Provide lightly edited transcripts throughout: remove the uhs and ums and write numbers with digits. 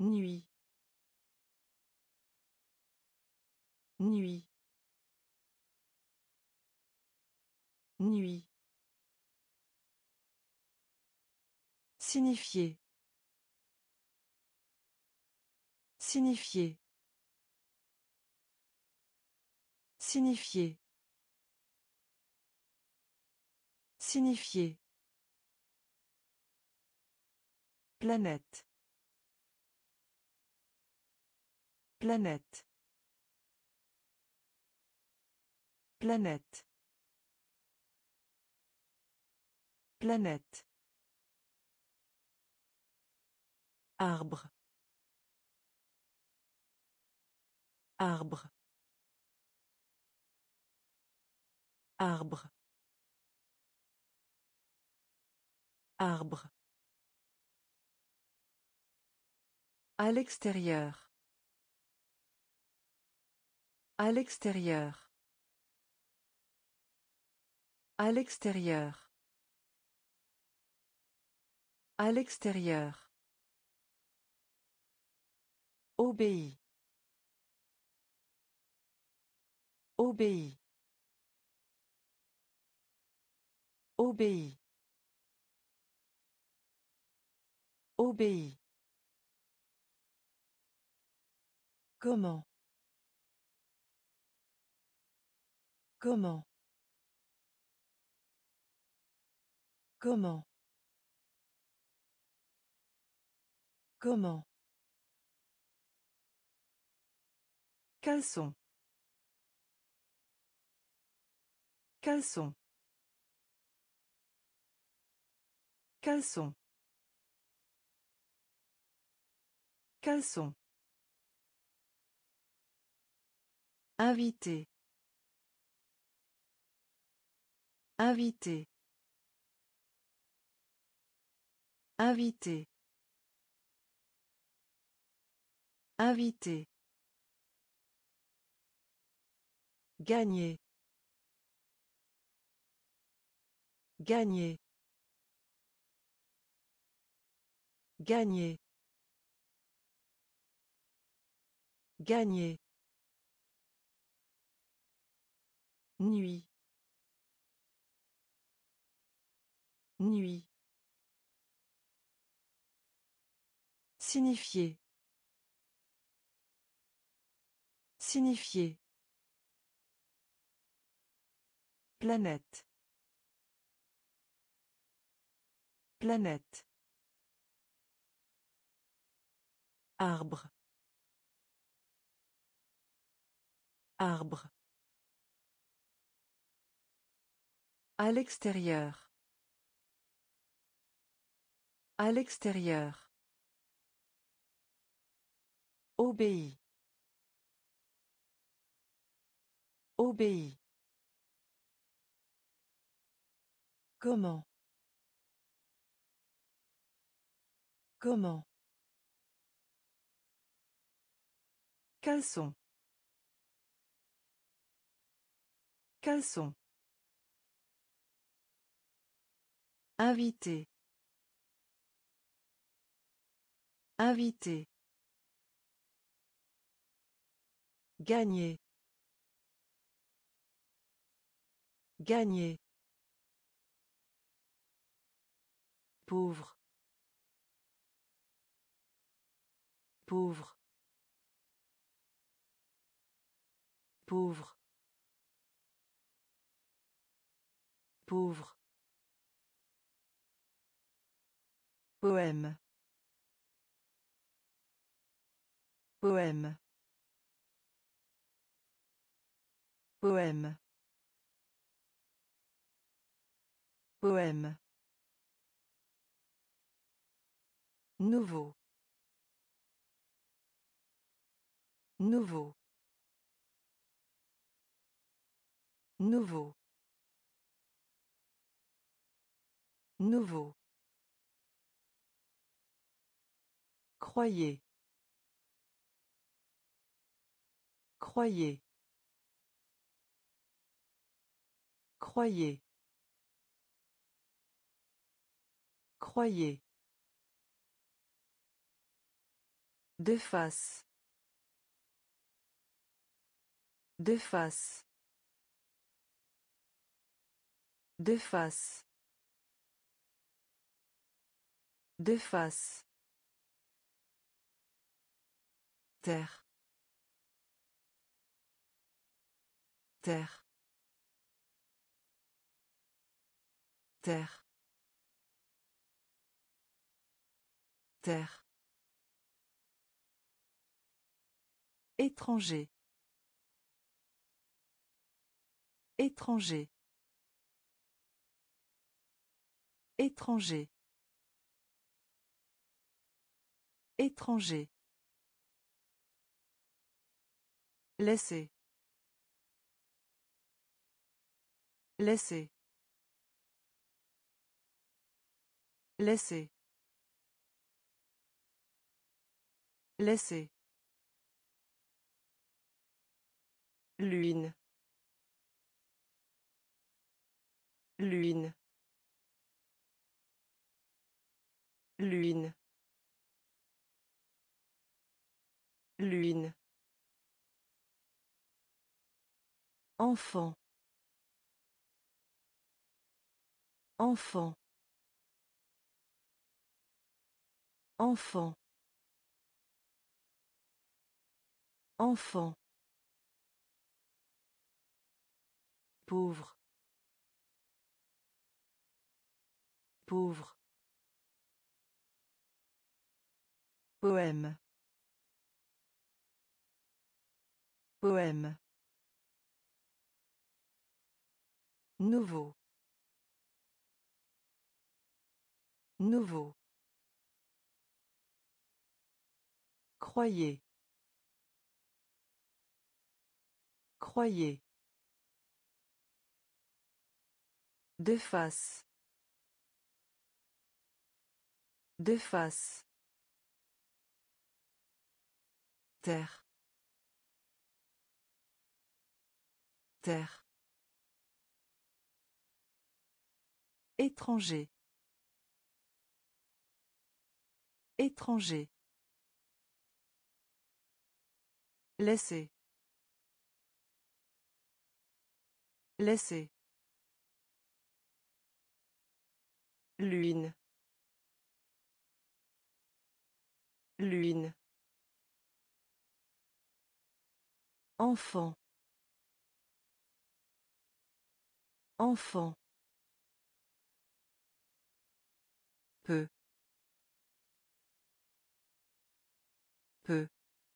Nuit. Nuit. Nuit. Signifier. Signifier. Signifier. Signifier. Planète. Planète. Planète. Planète. Arbre. Arbre. Arbre. Arbre. À l'extérieur. À l'extérieur. À l'extérieur. À l'extérieur. Obéis. Obéis. Obéis. Obéis. Comment? Comment? Comment? Comment? Caleçon. Caleçon. Caleçon. Caleçon. Invité. Invité. Invité. Invité. Gagner. Gagner. Gagner. Gagner. Nuit. Nuit. Signifier. Signifier. Planète. Planète. Arbre. Arbre. À l'extérieur. À l'extérieur. Obéis. Obéis. Comment? Comment? Caleçon. Caleçon. Invité. Invité. Gagner. Gagner. Pauvre. Pauvre. Pauvre. Pauvre. Poème. Poème. Poème. Poème. Nouveau. Nouveau. Nouveau. Nouveau. Croyez. Croyez. Croyez. Croyez. De face. De face. De face. De face. Terre. Terre. Terre. Terre. Étranger. Étranger. Étranger. Étranger. Laisser. Laisser. Laisser. Laisser. Lune. Lune. Lune. Lune. Enfant. Enfant. Enfant. Enfant. Pauvre. Pauvre. Poème. Poème. Nouveau. Nouveau. Croyez. Croyez. De face. De face. Terre. Terre. Étranger. Étranger. Laisser. Laisser. Lune. Lune. Enfant. Enfant. Peu. Peu.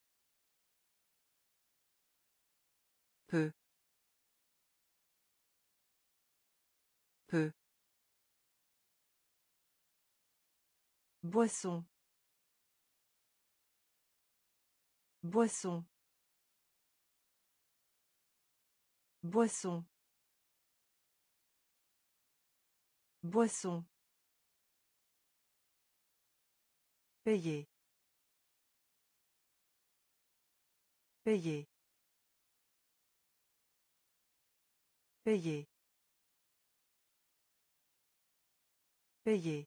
Peu. Peu. Boisson. Boisson. Boisson. Boisson. Payer. Payer. Payer. Payer.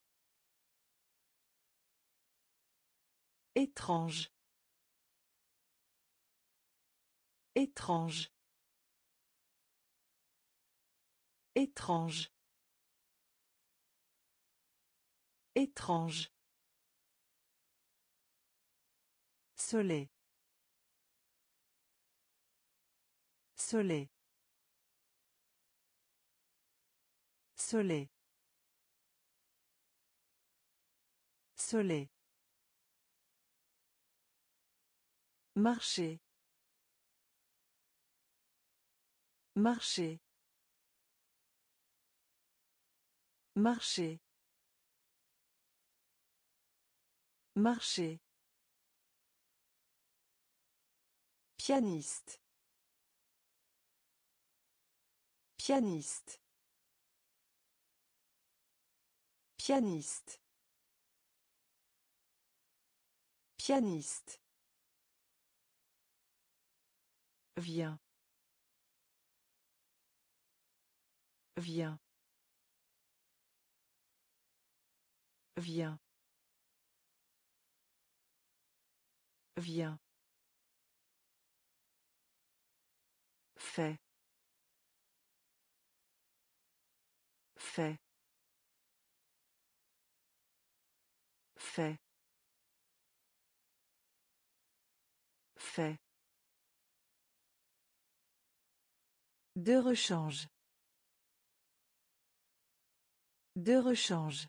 Étrange. Étrange. Étrange. Étrange. Soleil. Soleil. Soleil. Soleil. Marcher. Marcher. Marcher. Marcher. Pianiste. Pianiste. Pianiste. Pianiste. Viens. Viens. Viens. Viens. Fait. Fait. Fait. Fait. De rechange. De rechange.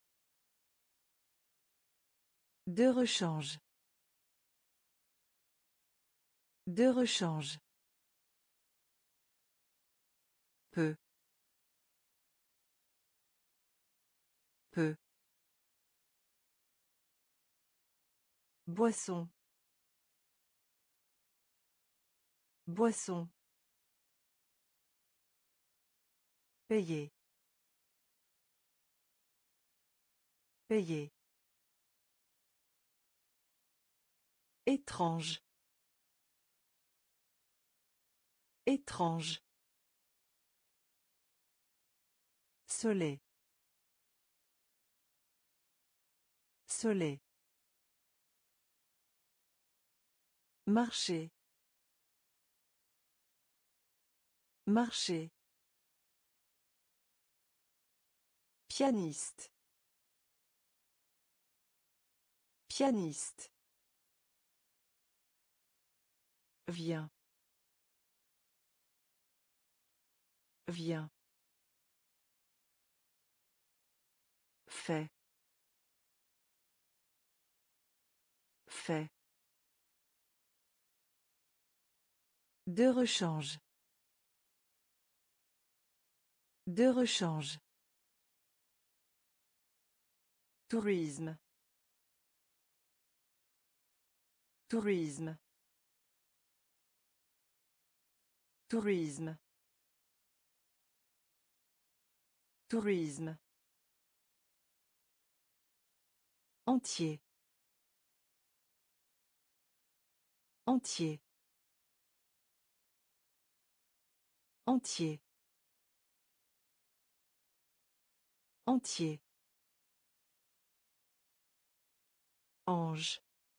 De rechange. De rechange. Peu. Peu. Boisson. Boisson. Payer. Payer. Étrange. Étrange. Soleil. Soleil. Marcher. Marcher. Pianiste. Pianiste. Viens. Viens. Fait. Fait. De rechange. De rechange. Tourisme. Tourisme. Tourisme. Tourisme. Entier. Entier. Entier. Entier. Ange.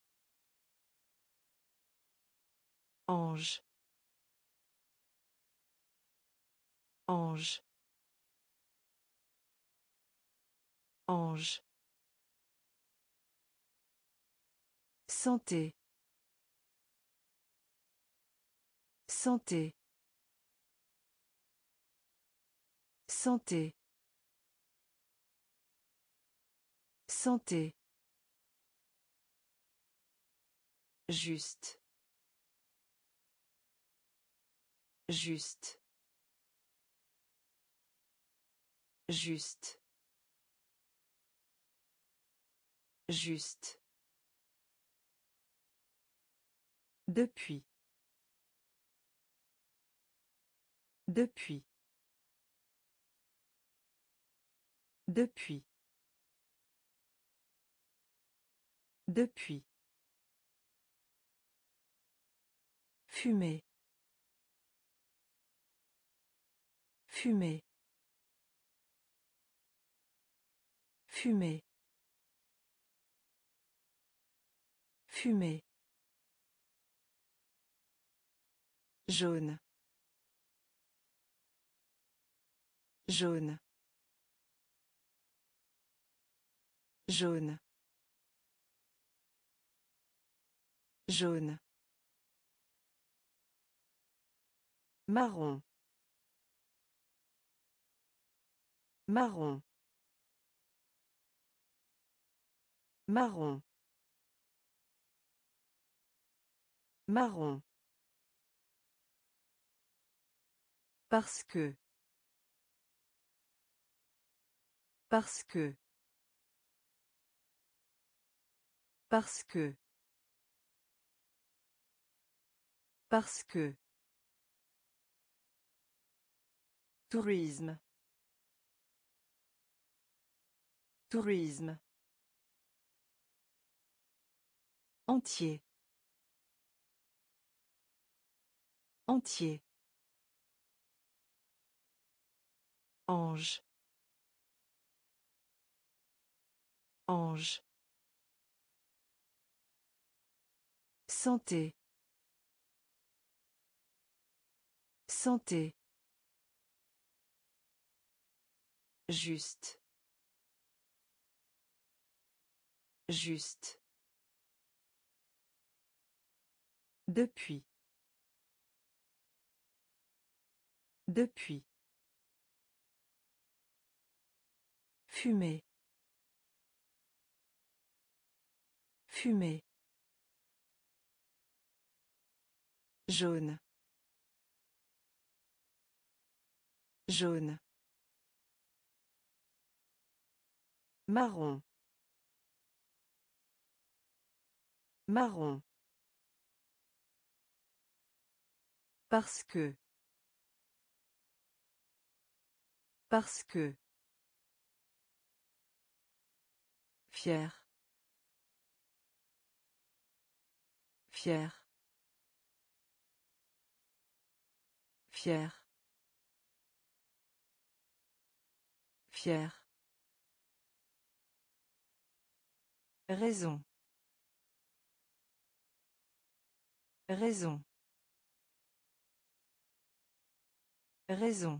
Ange. Ange. Ange. Santé. Santé. Santé. Santé. Juste. Juste. Juste. Juste. Depuis. Depuis. Depuis. Depuis. Fumer. Fumer. Fumer. Fumer. Jaune. Jaune. Jaune. Jaune. Marron. Marron. Marron. Marron. Parce que. Parce que. Parce que. Parce que. Tourisme. Tourisme. Entier. Entier. Ange. Ange. Santé. Santé. Juste. Juste. Depuis. Depuis. Fumer. Fumer. Jaune. Jaune. Marron. Marron. Parce que. Parce que. Fier. Fier. Fier. Fier. Raison. Raison. Raison.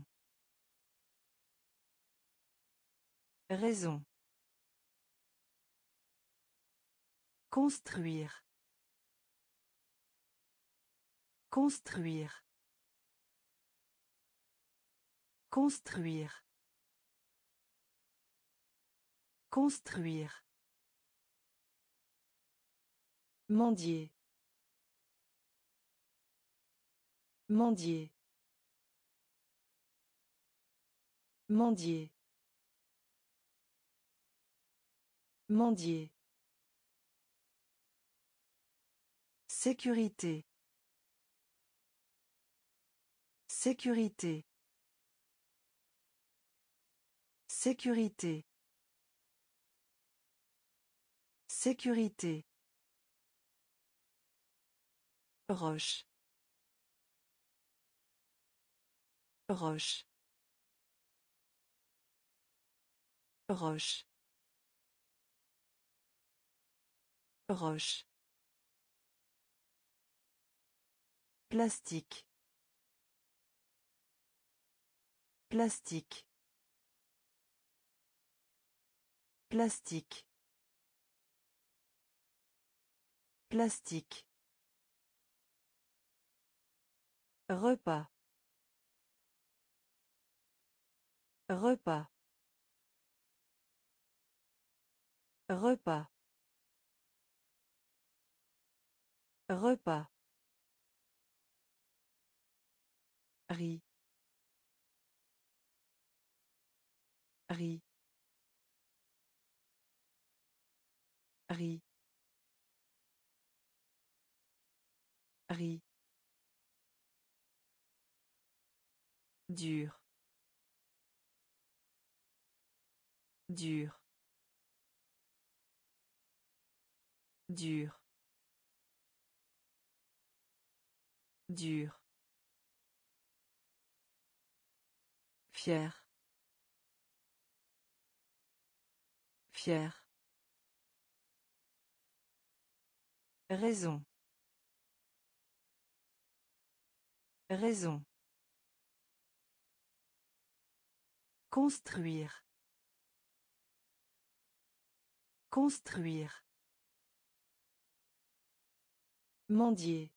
Raison. Construire. Construire. Construire. Construire. Mendier. Mendier. Mendier. Mendier. Sécurité. Sécurité. Sécurité. Sécurité. Roche. Roche. Roche. Roche. Plastique. Plastique. Plastique. Plastique. Repas. Repas. Repas. Repas. Riz. Riz. Riz. Riz. Dur. Dur. Dur. Dur. Fier. Fier. Raison. Raison. Construire. Construire. Mendier.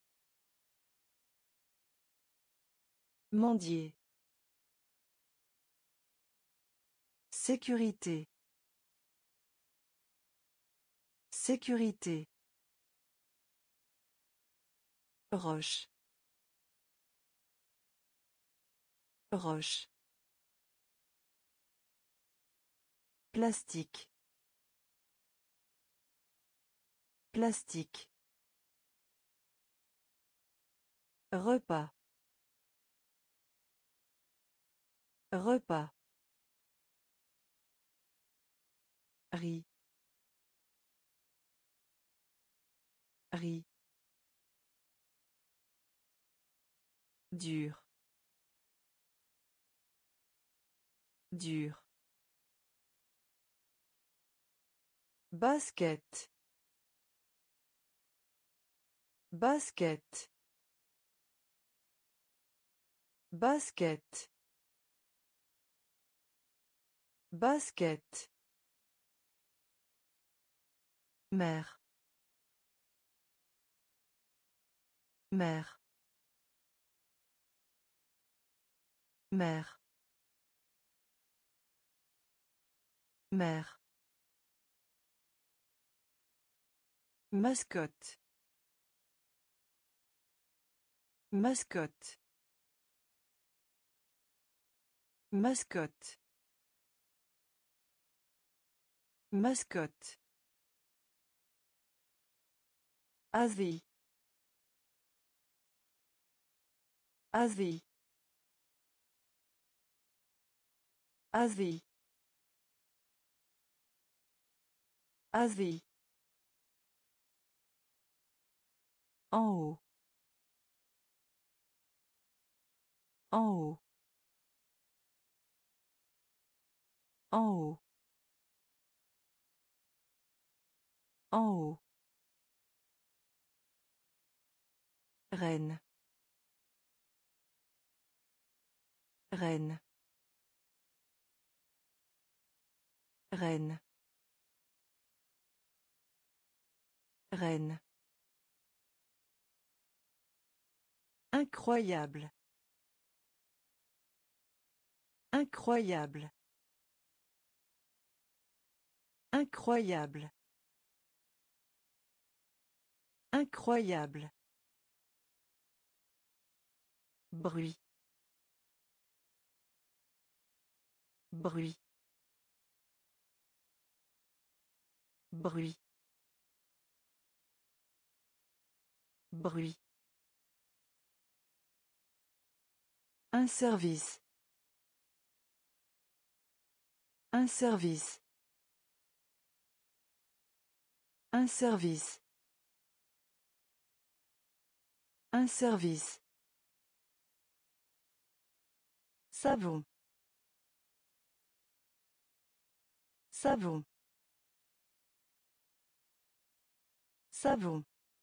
Mendier. Sécurité. Sécurité. Roche. Roche. Plastique. Plastique. Repas. Repas. Riz. Riz. Dur. Dur. Basket. Basket. Basket. Basket. Mère. Mère. Mère. Mère. Mascotte. Mascotte. Mascotte. Mascotte. Asie. Asie. Asie. Asie. En haut. En haut. En haut. En haut. Reine. Reine. Reine. Reine. Incroyable. Incroyable. Incroyable. Incroyable. Bruit. Bruit. Bruit. Bruit. Un service. Un service. Un service. Un service. Savon. Savon. Savon.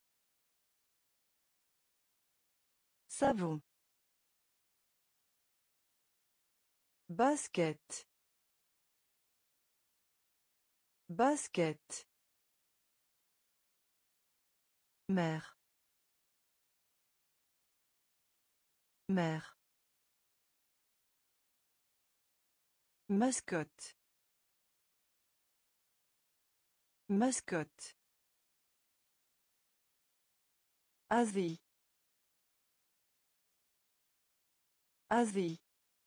Savon. Basket. Basket. Mère. Mère. Mascotte. Mascotte. Asie. Asie.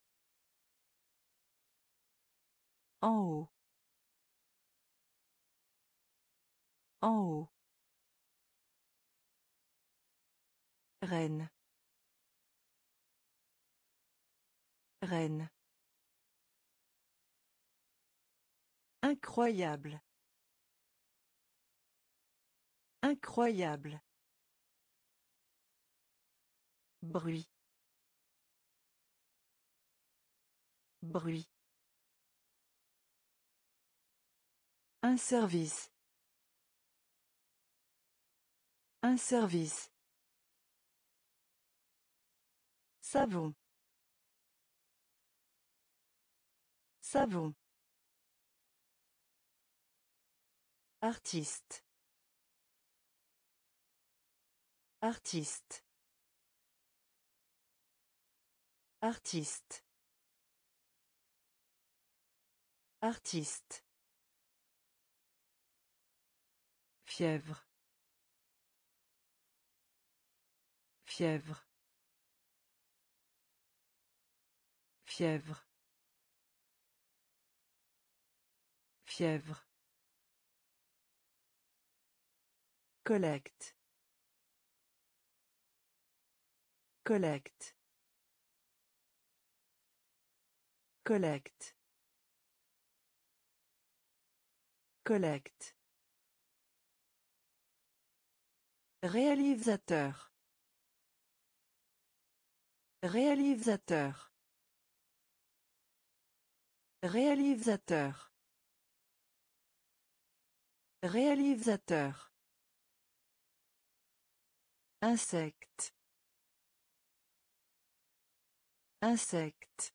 En haut. En haut. Reine. Reine. Incroyable. Incroyable. Bruit. Bruit. Un service. Un service. Savon. Savon. Artiste. Artiste. Artiste. Artiste. Fièvre. Fièvre. Fièvre. Fièvre. Collecte. Collecte. Collecte. Collecte. Réalisateur. Réalisateur. Réalisateur. Réalisateur. Insecte. Insecte.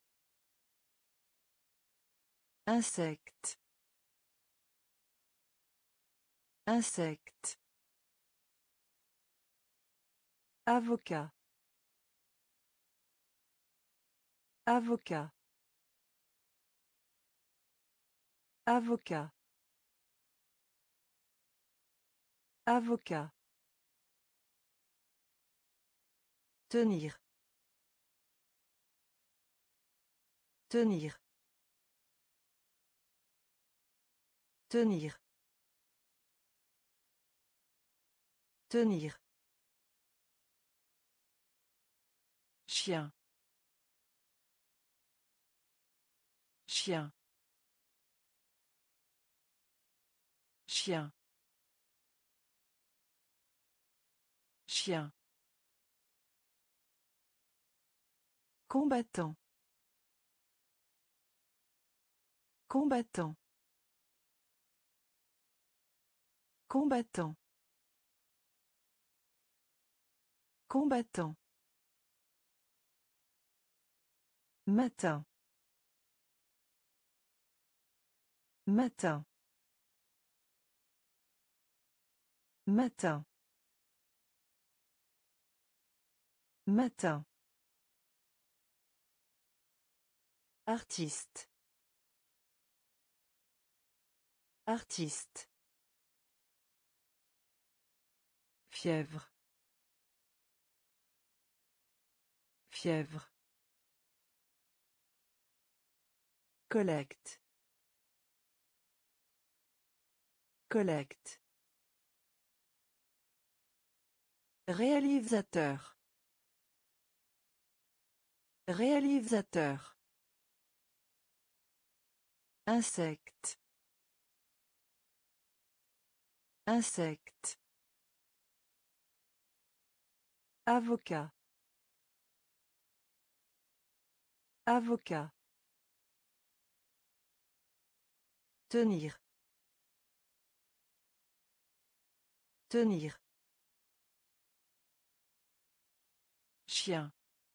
Insecte. Insecte. Avocat. Avocat. Avocat. Avocat. Tenir. Tenir. Tenir. Tenir. Chien. Chien. Chien. Chien. Combattant. Combattant. Combattant. Combattant. Matin. Matin. Matin. Matin. Artiste. Artiste. Fièvre. Fièvre. Collecte. Collecte. Réalisateur. Réalisateur. Insecte. Insecte. Avocat. Avocat. Tenir. Tenir. Chien.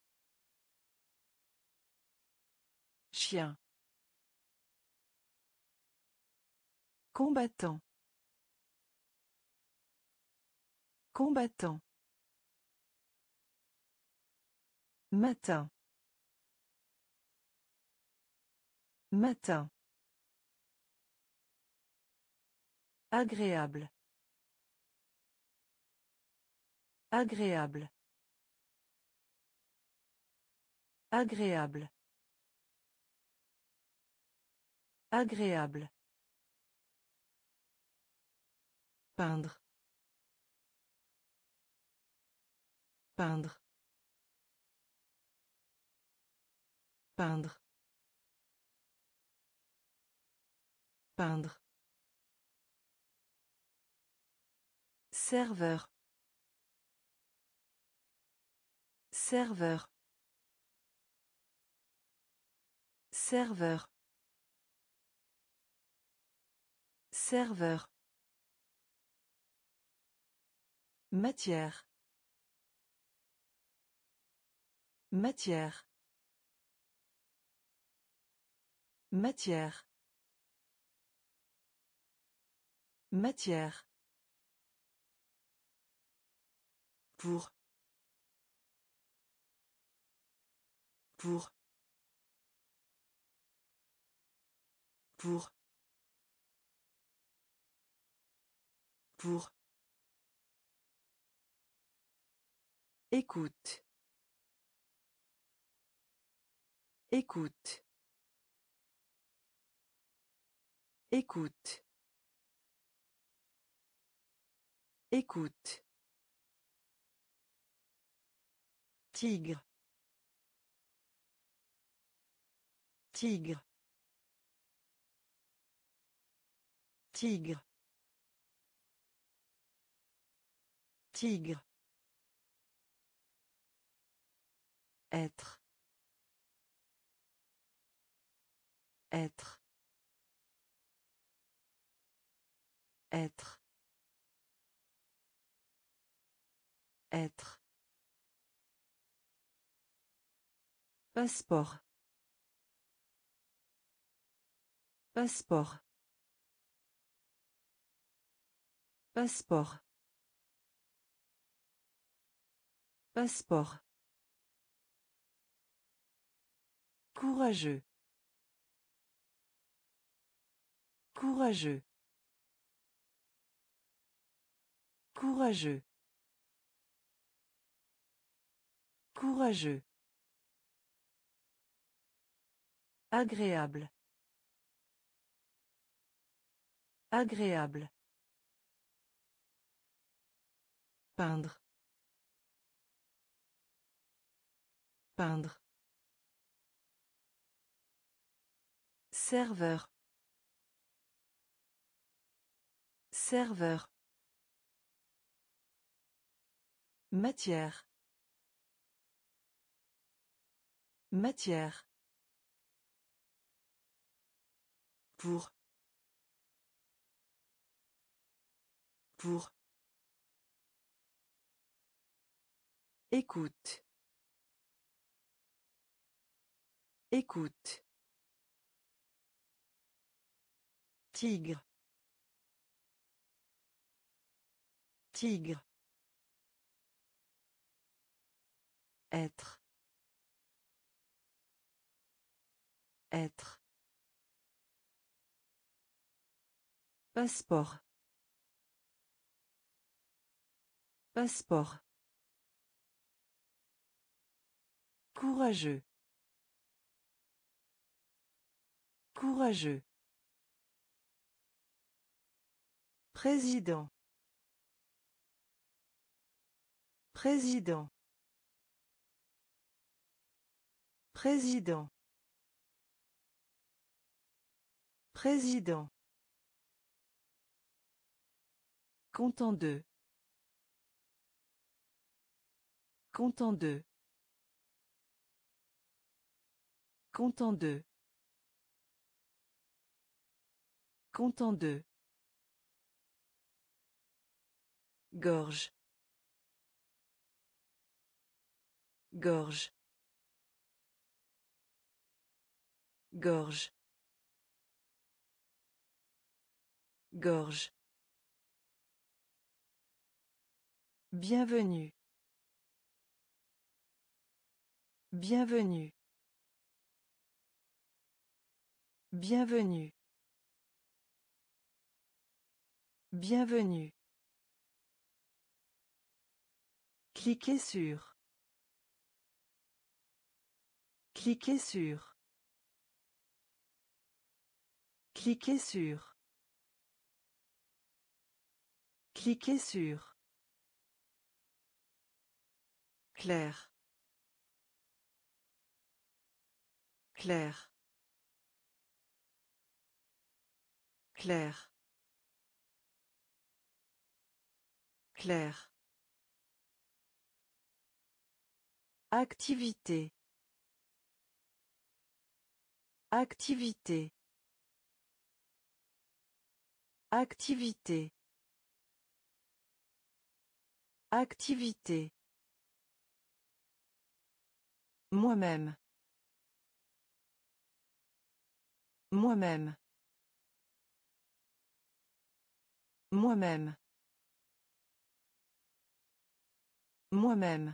Chien. Combattant. Combattant. Matin. Matin. Agréable. Agréable. Agréable. Agréable. Peindre. Peindre. Peindre. Peindre. Serveur. Serveur. Serveur. Serveur. Matière. Matière. Matière. Matière. Pour. Pour. Pour. Pour. Écoute. Écoute. Écoute. Écoute. Tigre. Tigre. Tigre. Tigre. Être. Être. Être. Être. Passeport. Passeport. Passeport. Passeport. Courageux. Courageux. Courageux. Courageux. Agréable. Agréable. Peindre. Peindre. Serveur. Serveur. Matière. Matière. Pour. Pour. Écoute. Écoute. Tigre. Tigre. Être. Être. Passeport. Passeport. Courageux. Courageux. Président. Président. Président. Président. Content de. Content de. Content de. Content de. Gorge. Gorge. Gorge. Gorge. Bienvenue. Bienvenue. Bienvenue. Bienvenue. Cliquez sur. Cliquez sur. Cliquez sur. Cliquez sur. Clair. Clair. Clair. Clair. Activité. Activité. Activité. Activité. Moi-même. Moi-même. Moi-même. Moi-même.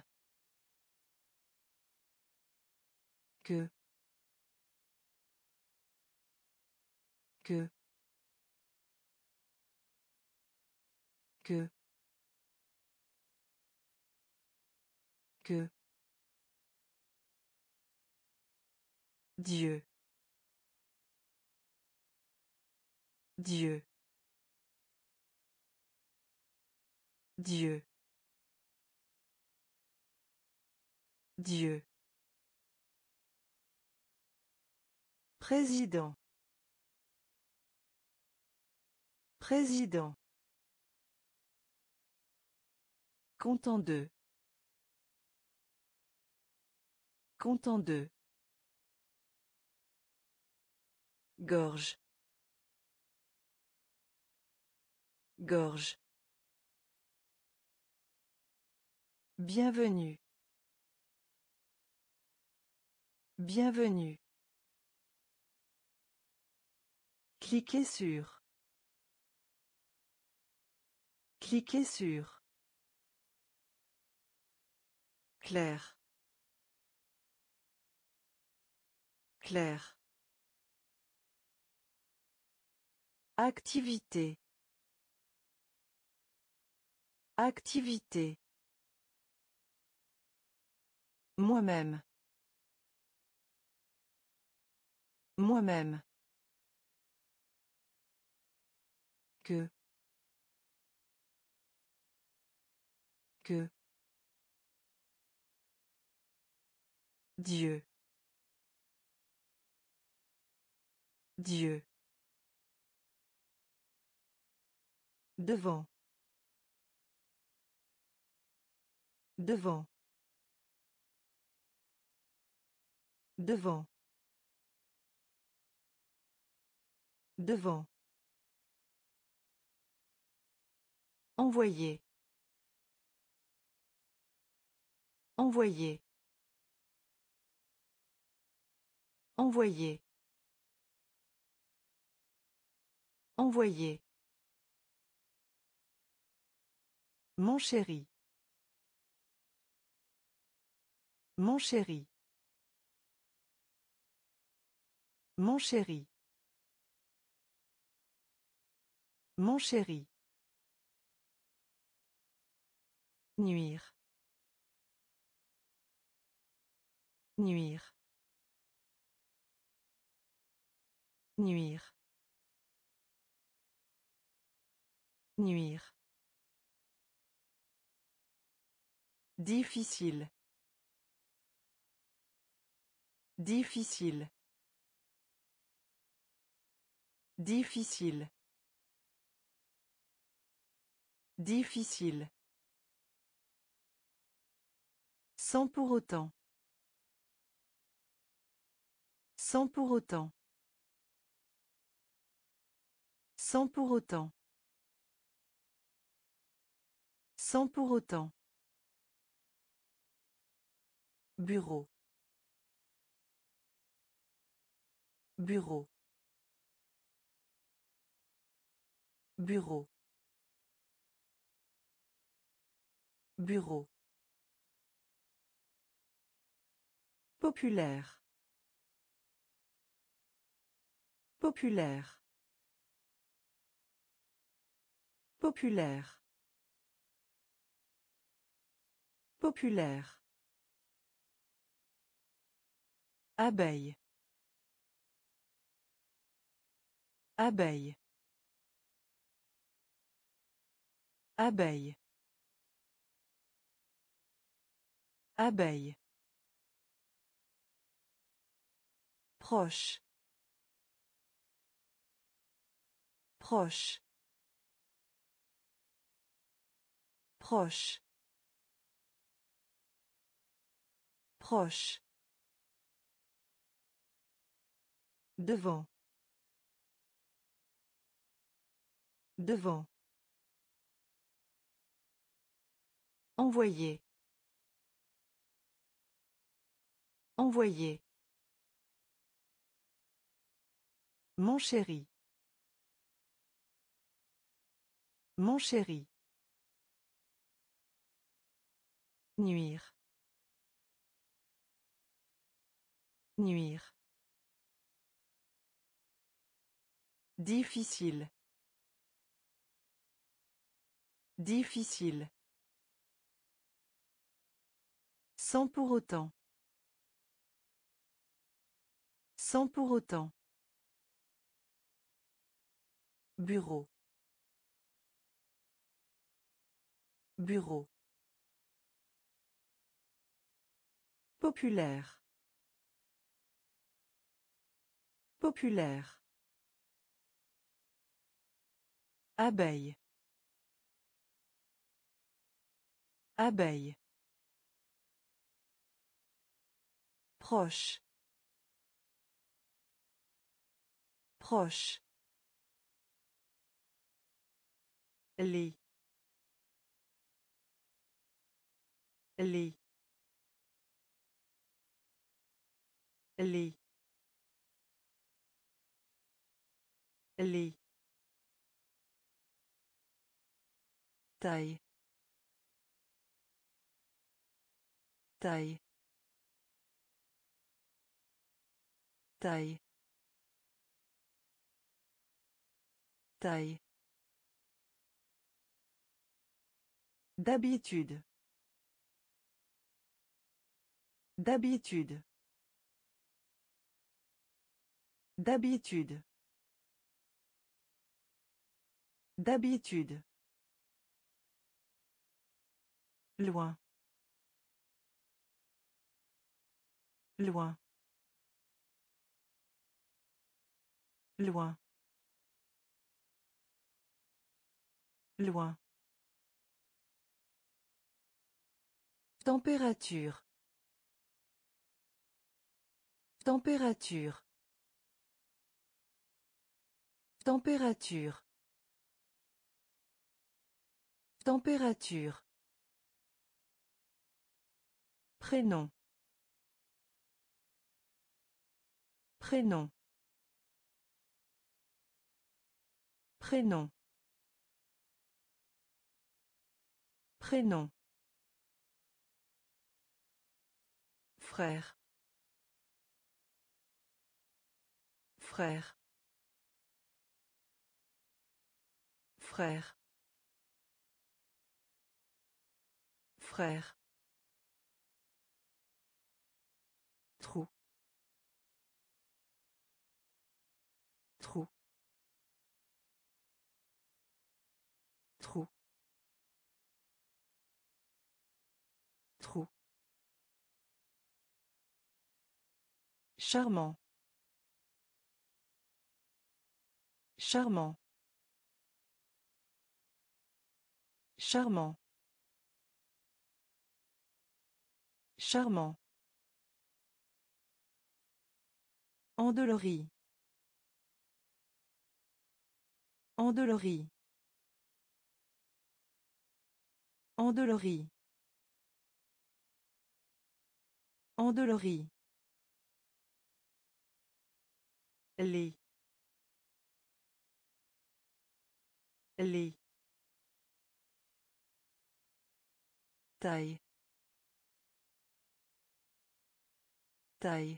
Que. Que. Que. Que. Dieu. Dieu. Dieu. Dieu. Président. Président. Content de. Content de. Gorge. Gorge. Bienvenue. Bienvenue. Cliquez sur. Cliquez sur. Clair. Clair. Activité. Activité. Moi-même. Moi-même. Que. Que. Dieu. Dieu. Devant. Devant. Devant. Devant. Envoyer. Envoyer. Envoyer. Envoyer. Mon chéri. Mon chéri. Mon chéri. Mon chéri. Nuire. Nuire. Nuire. Nuire. Difficile. Difficile. Difficile. Difficile. Sans pour autant. Sans pour autant. Sans pour autant. Sans pour autant. Bureau. Bureau. Bureau. Bureau. Populaire. Populaire. Populaire. Populaire. Abeille. Abeille. Abeille. Abeille. Proche. Proche. Proche. Proche. Devant. Devant. Envoyer. Envoyer. Mon chéri. Mon chéri. Nuire. Nuire. Difficile. Difficile. Sans pour autant. Sans pour autant. Bureau. Bureau. Populaire. Populaire. Abeille. Abeille. Proche. Proche. Lit. les les les taille taille taille taille d'habitude d'habitude d'habitude d'habitude loin loin loin loin température température température température prénom prénom prénom prénom frère frère frère frère trou trou trou trou charmant charmant charmant charmant endolori endolori endolori endolori les les taille taille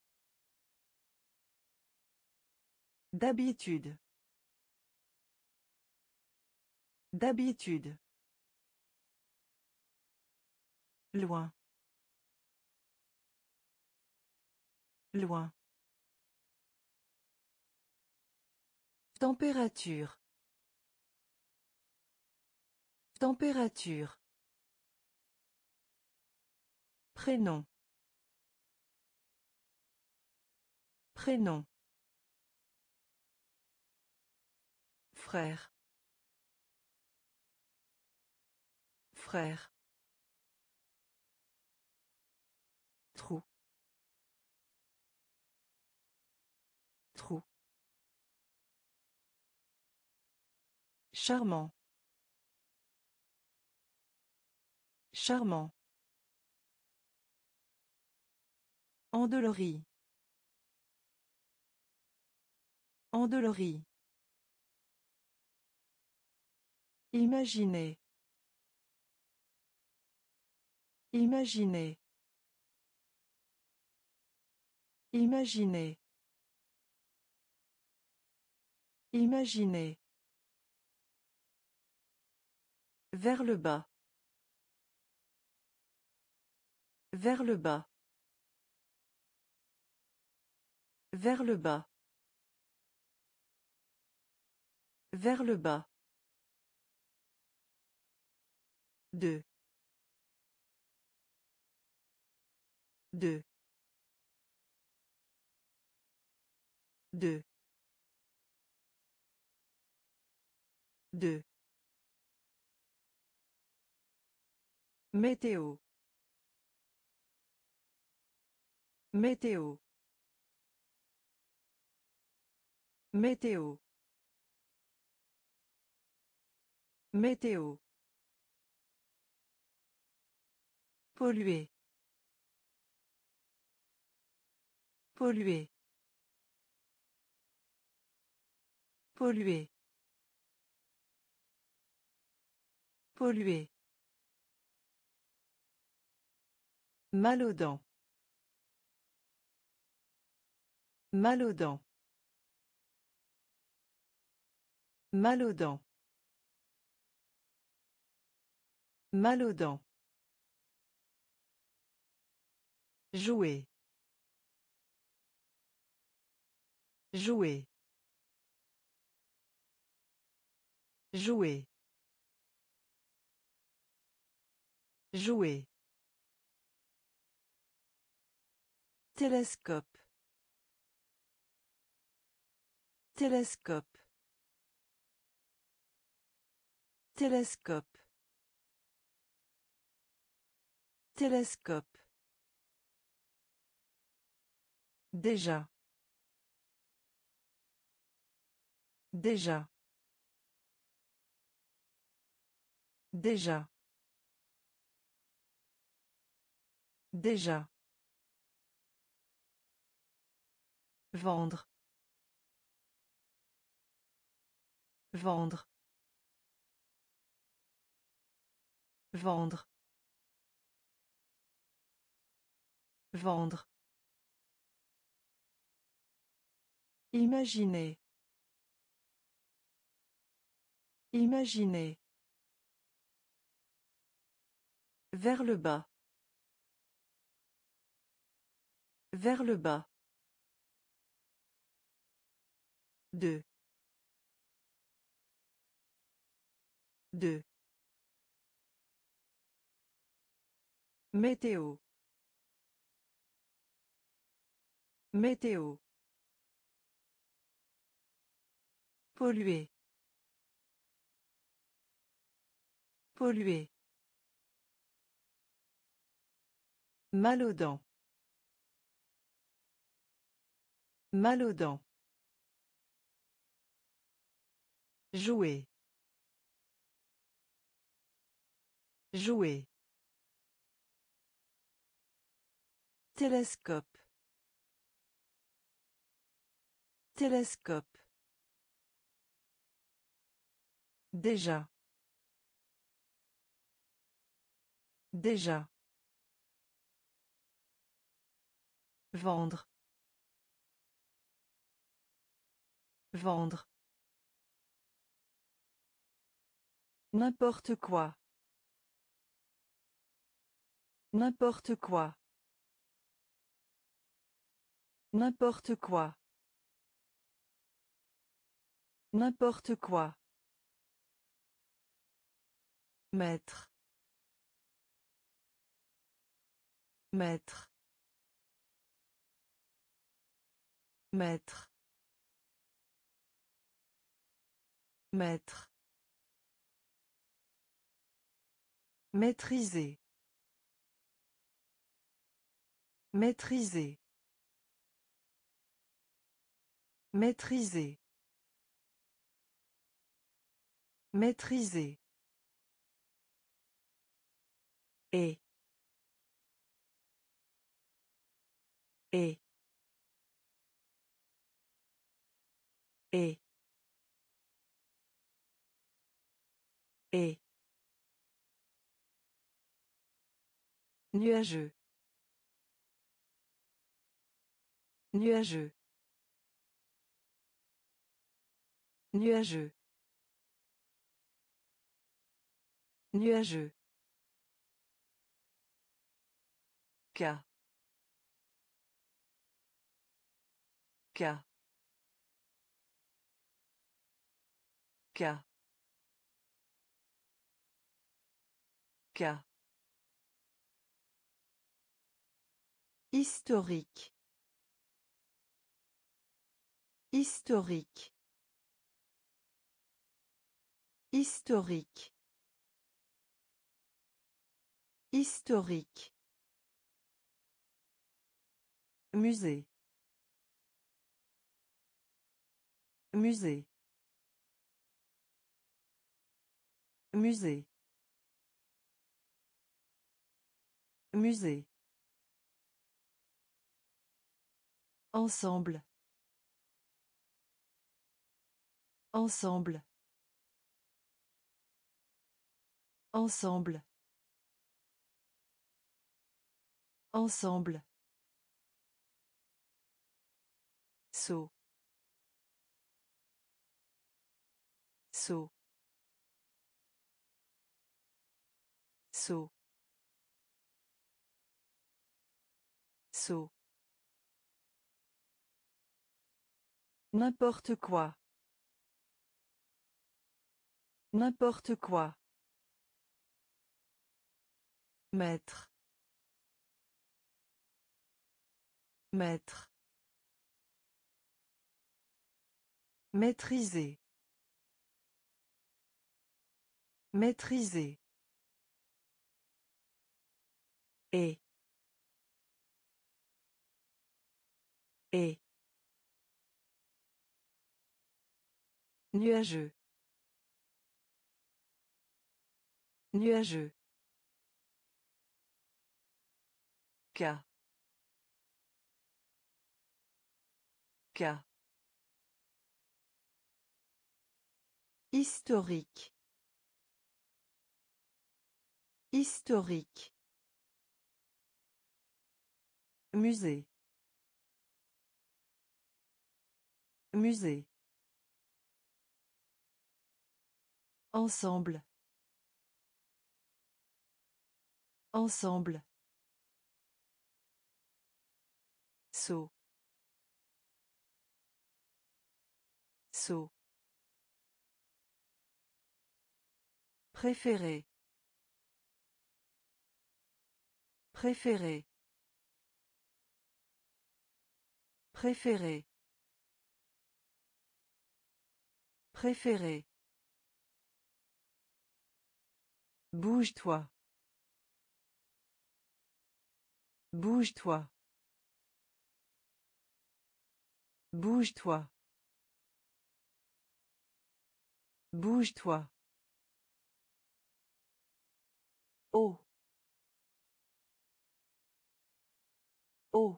d'habitude d'habitude loin loin température température prénom prénom frère frère trou trou charmant charmant endolori endolori imaginez imaginez imaginez imaginez vers le bas vers le bas vers le bas vers le bas deux deux deux deux météo météo météo météo Polluer. Polluer. Polluer. Polluer. Mal aux dents. Mal aux dents. Mal aux dents. Mal aux dents. Jouer. Jouer. Jouer. Jouer. Télescope. Télescope. Télescope. Télescope. Déjà. Déjà. Déjà. Déjà. Vendre. Vendre. Vendre. Vendre. Imaginez. Imaginez. Vers le bas. Vers le bas. Deux. Deux. Météo. Météo. Polluer. Polluer. Mal aux dents. Mal aux dents. Jouer. Jouer. Télescope. Télescope. Déjà. Déjà. Vendre. Vendre. N'importe quoi. N'importe quoi. N'importe quoi. N'importe quoi. Maître. Maître. Maître. Maître. Maîtriser. Maîtriser. Maîtriser. Maîtriser. Et. Et. Et. Et. Nuageux. Nuageux. Nuageux. Nuageux. Cas. Cas. Cas. Cas. Historique. Historique. Historique. Historique. Musée. Musée. Musée. Musée. Ensemble. Ensemble. Ensemble. Ensemble. Saut. Saut. Saut. Saut. N'importe quoi. N'importe quoi. Maître. Maître. Maîtriser. Maîtriser. Et. Et. Nuageux. Nuageux. Cas. Cas. Historique. Historique. Musée. Musée. Ensemble. Ensemble. Saut. Saut. Préféré. Préféré. Préféré. Préféré. Bouge-toi. Bouge-toi. Bouge-toi. Bouge-toi. Oh. Oh.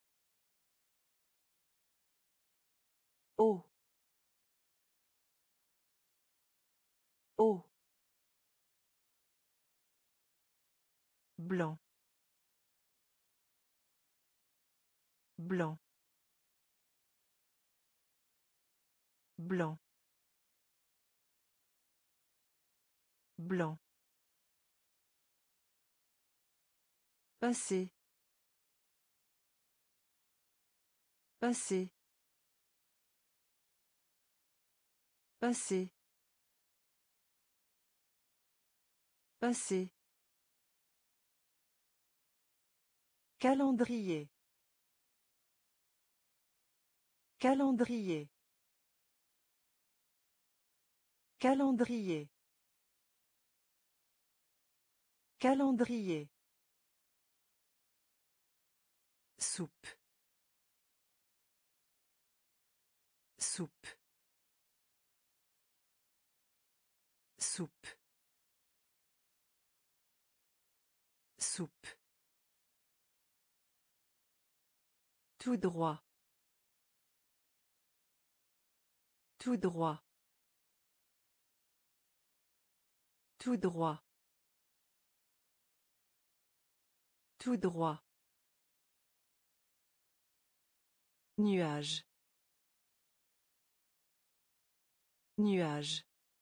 Oh. Oh. Blanc. Blanc. Blanc. Blanc. Passé. Passé. Passé. Passé. Calendrier. Calendrier. Calendrier. Calendrier. Soupe. Soupe. Soupe. Soupe. Tout droit. Tout droit. Tout droit. Tout droit. Nuage. Nuage.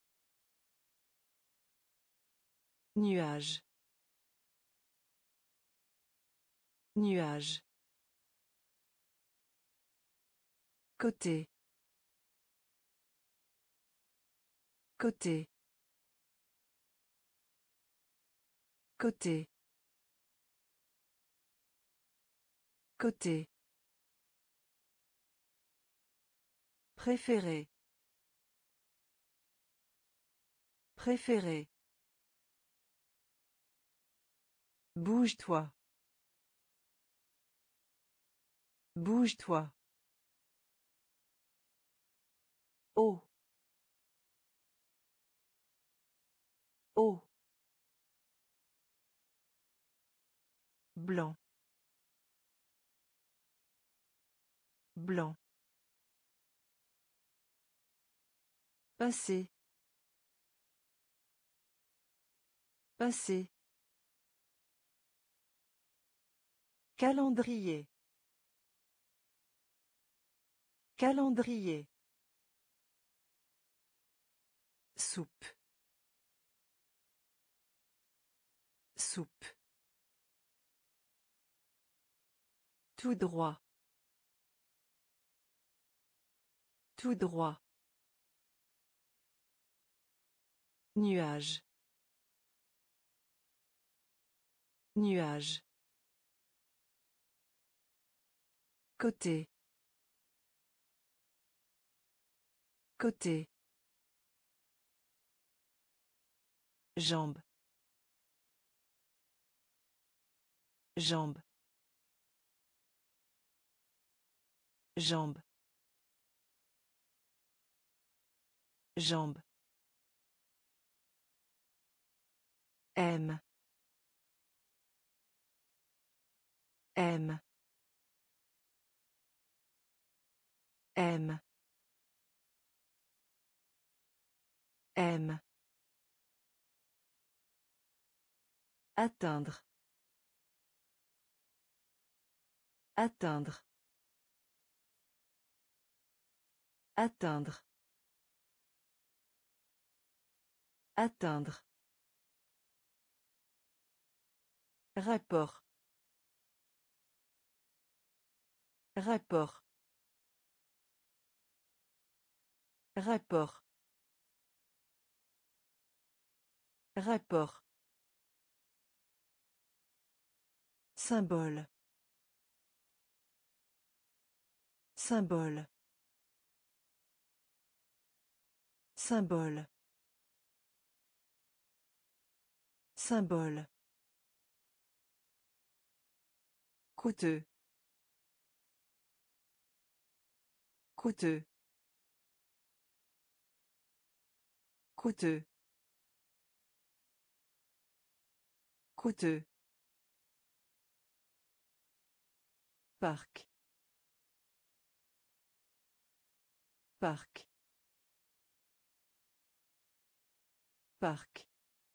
Nuage. Nuage. Côté. Côté. Côté. Côté. Préféré. Préféré. Bouge-toi. Bouge-toi. Oh. Oh. blanc, blanc, passé, passé, calendrier, calendrier, soupe, soupe, tout droit, tout droit, nuage, nuage, côté, côté, jambe, jambe, jambe, jambe, aime, aime, aime, aime, atteindre, atteindre, atteindre, atteindre, rapport, rapport, rapport, rapport, symbole, symbole, symbole, symbole, coûteux, coûteux, coûteux, coûteux, parc, parc, parc,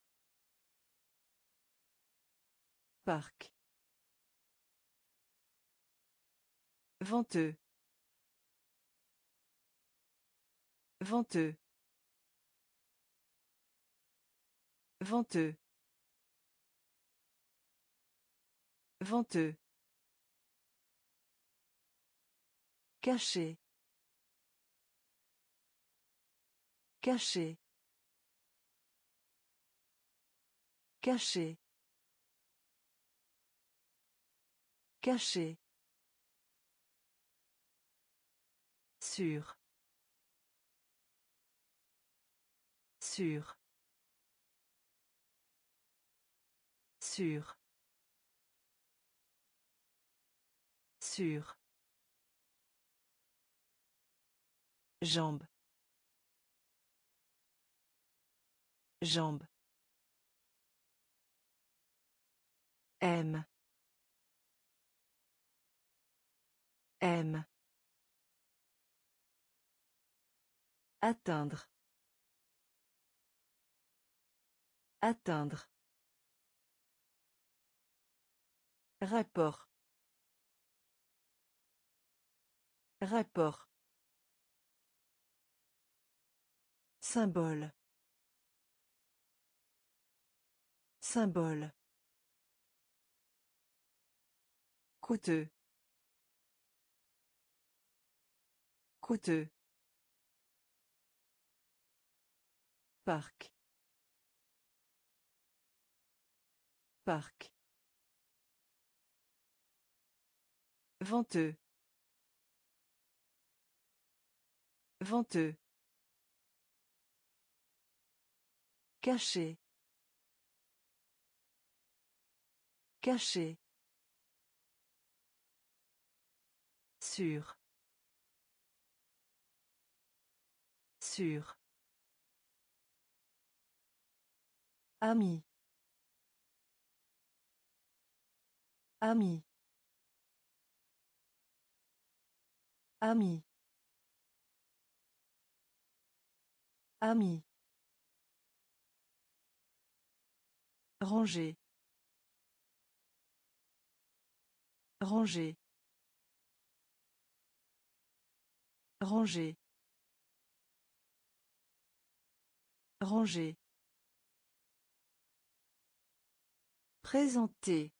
parc, venteux, venteux, venteux, venteux, caché, caché, caché, caché, sûr, sûr, sûr, sûr, jambe, jambe, aime, aime, atteindre, atteindre, rapport, rapport, symbole, symbole, coûteux, coûteux, parc, parc, venteux, venteux, caché, caché, sûr, sûr, ami, Ami. Ami. Ami. Ranger. Ranger. Ranger. Ranger. Présenter.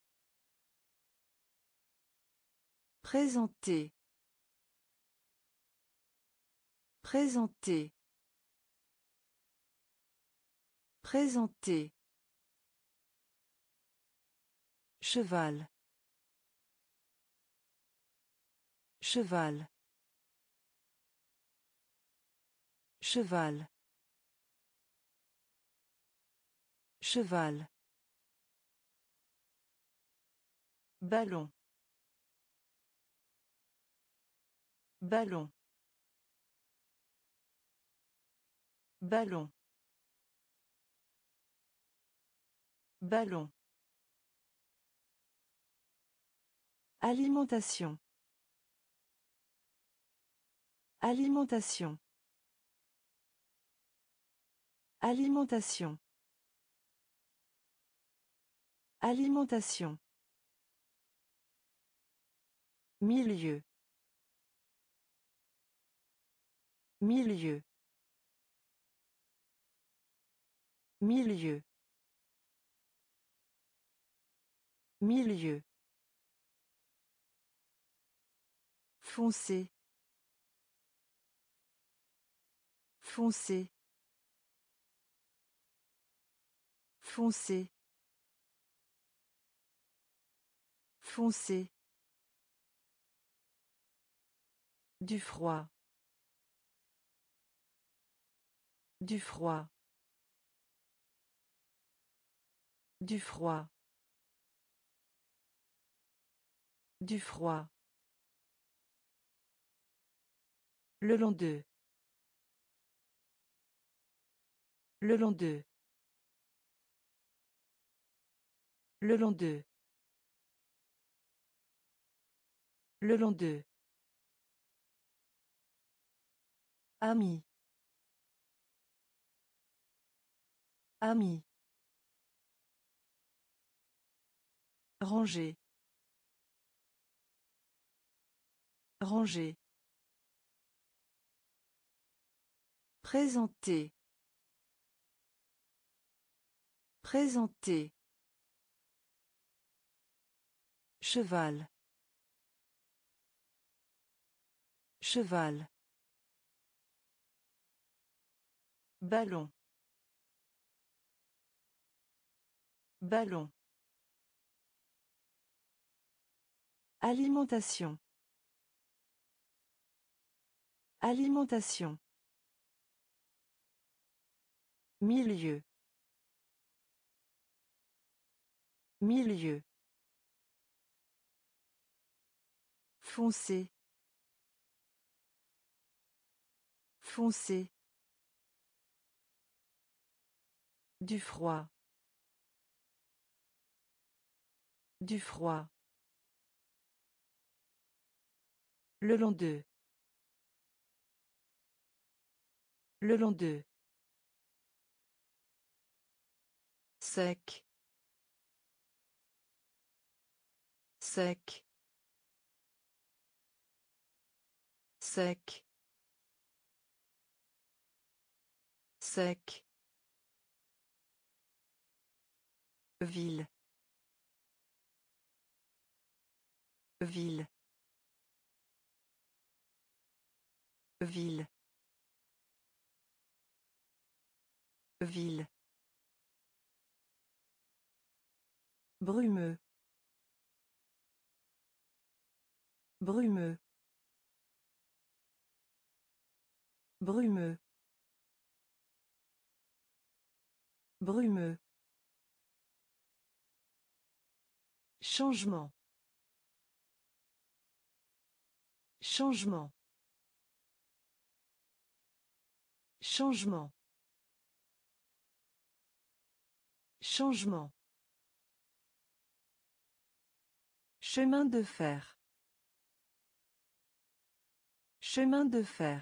Présenter. Présenter. Présenter. Cheval. Cheval. Cheval. Cheval. Ballon. Ballon. Ballon. Ballon. Alimentation. Alimentation. Alimentation. Alimentation. Milieu. Milieu. Milieu. Milieu. Foncé. Foncé. Foncé. Foncé. Du froid. Du froid. Du froid. Du froid. Le long d'eux. Le long d'eux. Le long d'eux. Le long d'eux. Ami. Ami. Ranger. Ranger. Présenter. Présenter. Cheval. Cheval. Ballon. Ballon. Alimentation. Alimentation. Milieu. Milieu. Foncé. Foncé. Du froid. Du froid. Le long d'eux. Le long d'eux. Sec. Sec. Sec. Sec. Ville. Ville. Ville. Ville. Brumeux. Brumeux. Brumeux. Brumeux. Changement. Changement. Changement. Changement. Chemin de fer. Chemin de fer.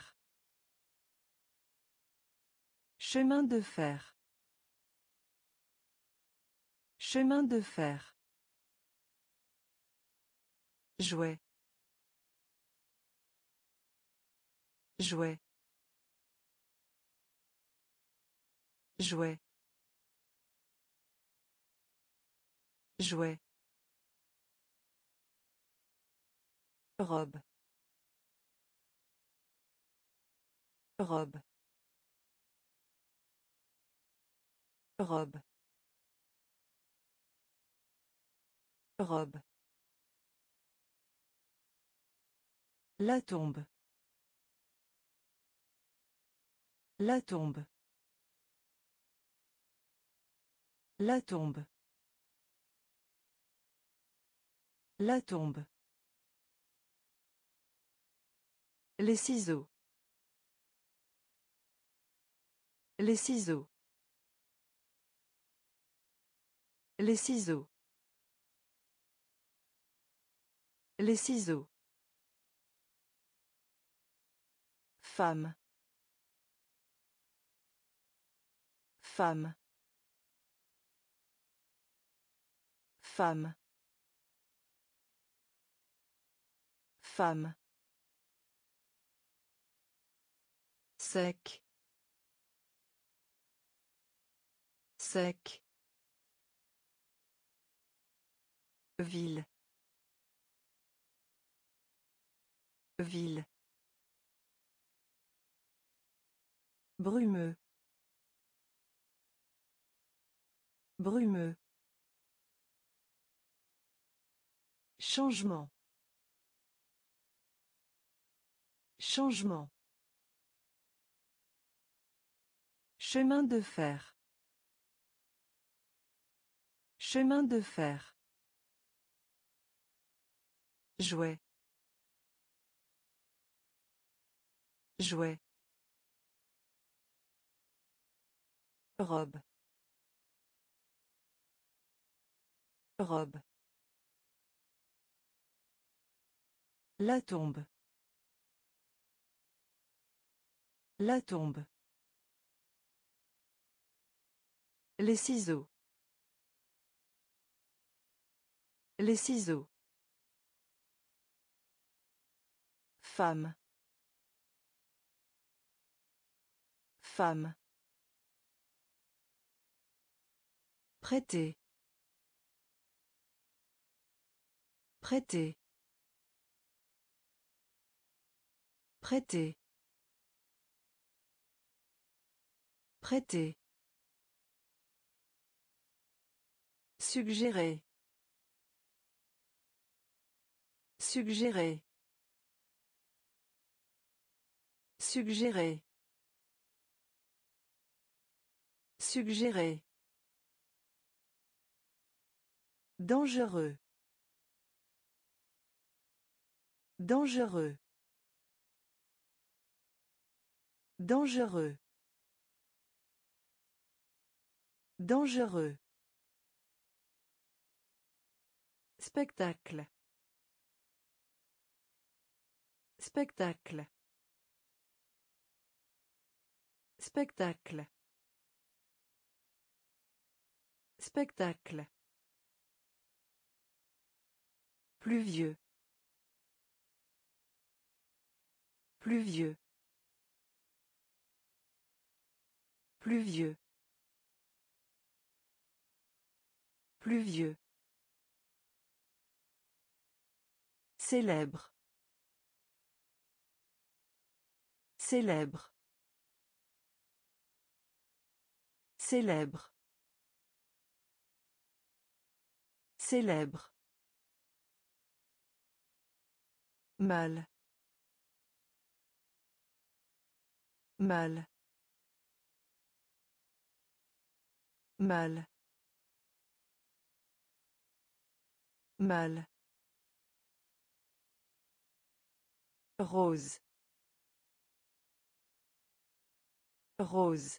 Chemin de fer. Chemin de fer. Jouet. Jouet. Jouet. Jouet. Robe. Robe. Robe. Robe. La tombe. La tombe. La tombe. La tombe. Les ciseaux. Les ciseaux. Les ciseaux. Les ciseaux. Femme. Femme. Femme. Femme. Sec. Sec. Ville. Ville. Brumeux. Brumeux. Changement. Changement. Chemin de fer. Chemin de fer. Jouet. Jouet. Robe. Robe. La tombe. La tombe. Les ciseaux. Les ciseaux. Femme. Femme. Prêter. Prêter. Prêter. Prêter. Suggérer. Suggérer. Suggérer. Suggérer. Dangereux. Dangereux. Dangereux. Dangereux. Spectacle. Spectacle. Spectacle. Spectacle. Pluvieux. Pluvieux. Pluvieux. Pluvieux. Célèbre. Célèbre. Célèbre. Célèbre. Mal. Mal. Mal. Mal. Rose. Rose.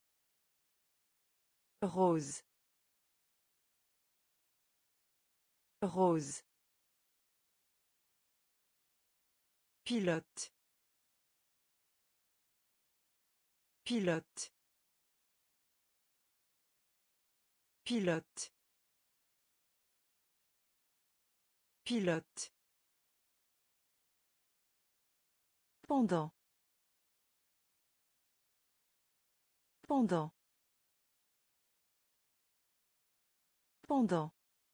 Rose. Rose. Pilote. Pilote. Pilote. Pilote. Pendant. Pendant. Pendant.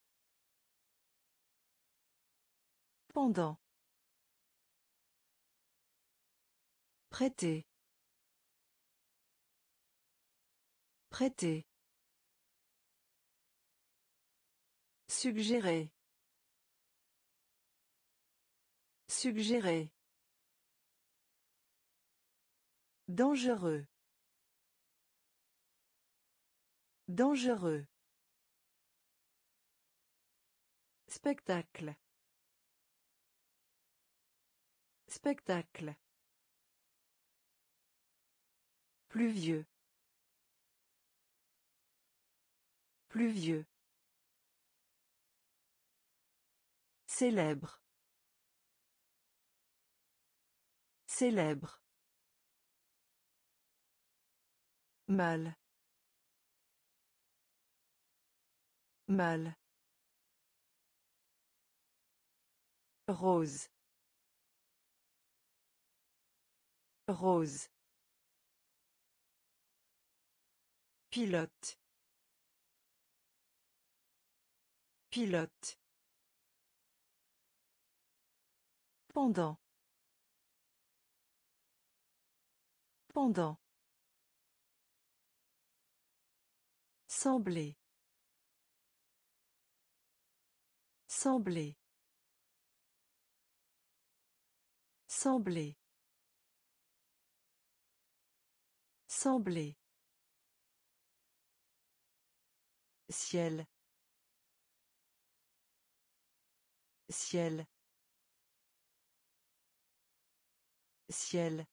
Pendant. Prêter. Prêter. Suggérer. Suggérer. Dangereux. Dangereux. Spectacle. Spectacle. Pluvieux. Pluvieux. Célèbre. Célèbre. Mal. Mal. Rose. Rose. Pilote. Pilote. Pendant. Pendant. Sembler. Sembler. Sembler. Sembler. Ciel. Ciel. Ciel.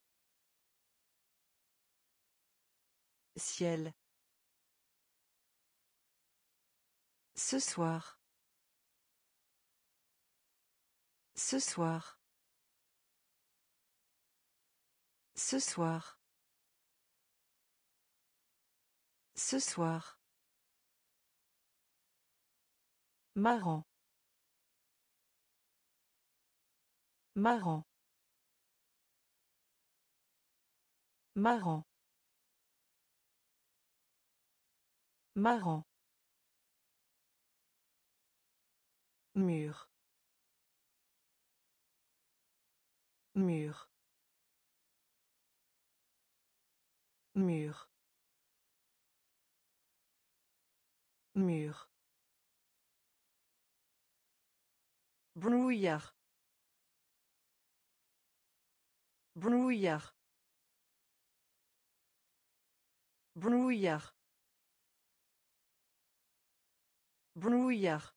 Ciel. Ce soir. Ce soir. Ce soir. Ce soir. Marrant. Marrant. Marrant. Marrant. Mur. Mur. Mur. Mur. Brouillard. Brouillard. Brouillard. Brouillard.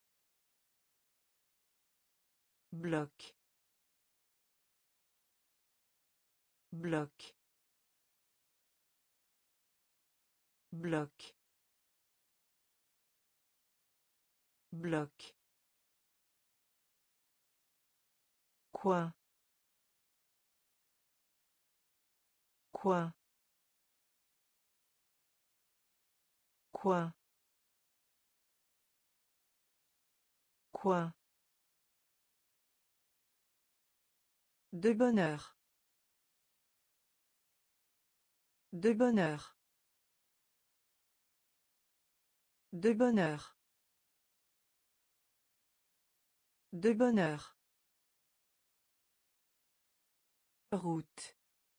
Bloc. Bloc. Bloc. Bloc. Coin. Coin. Coin. Coin. De bonheur. De bonheur. De bonheur. De bonheur. Route.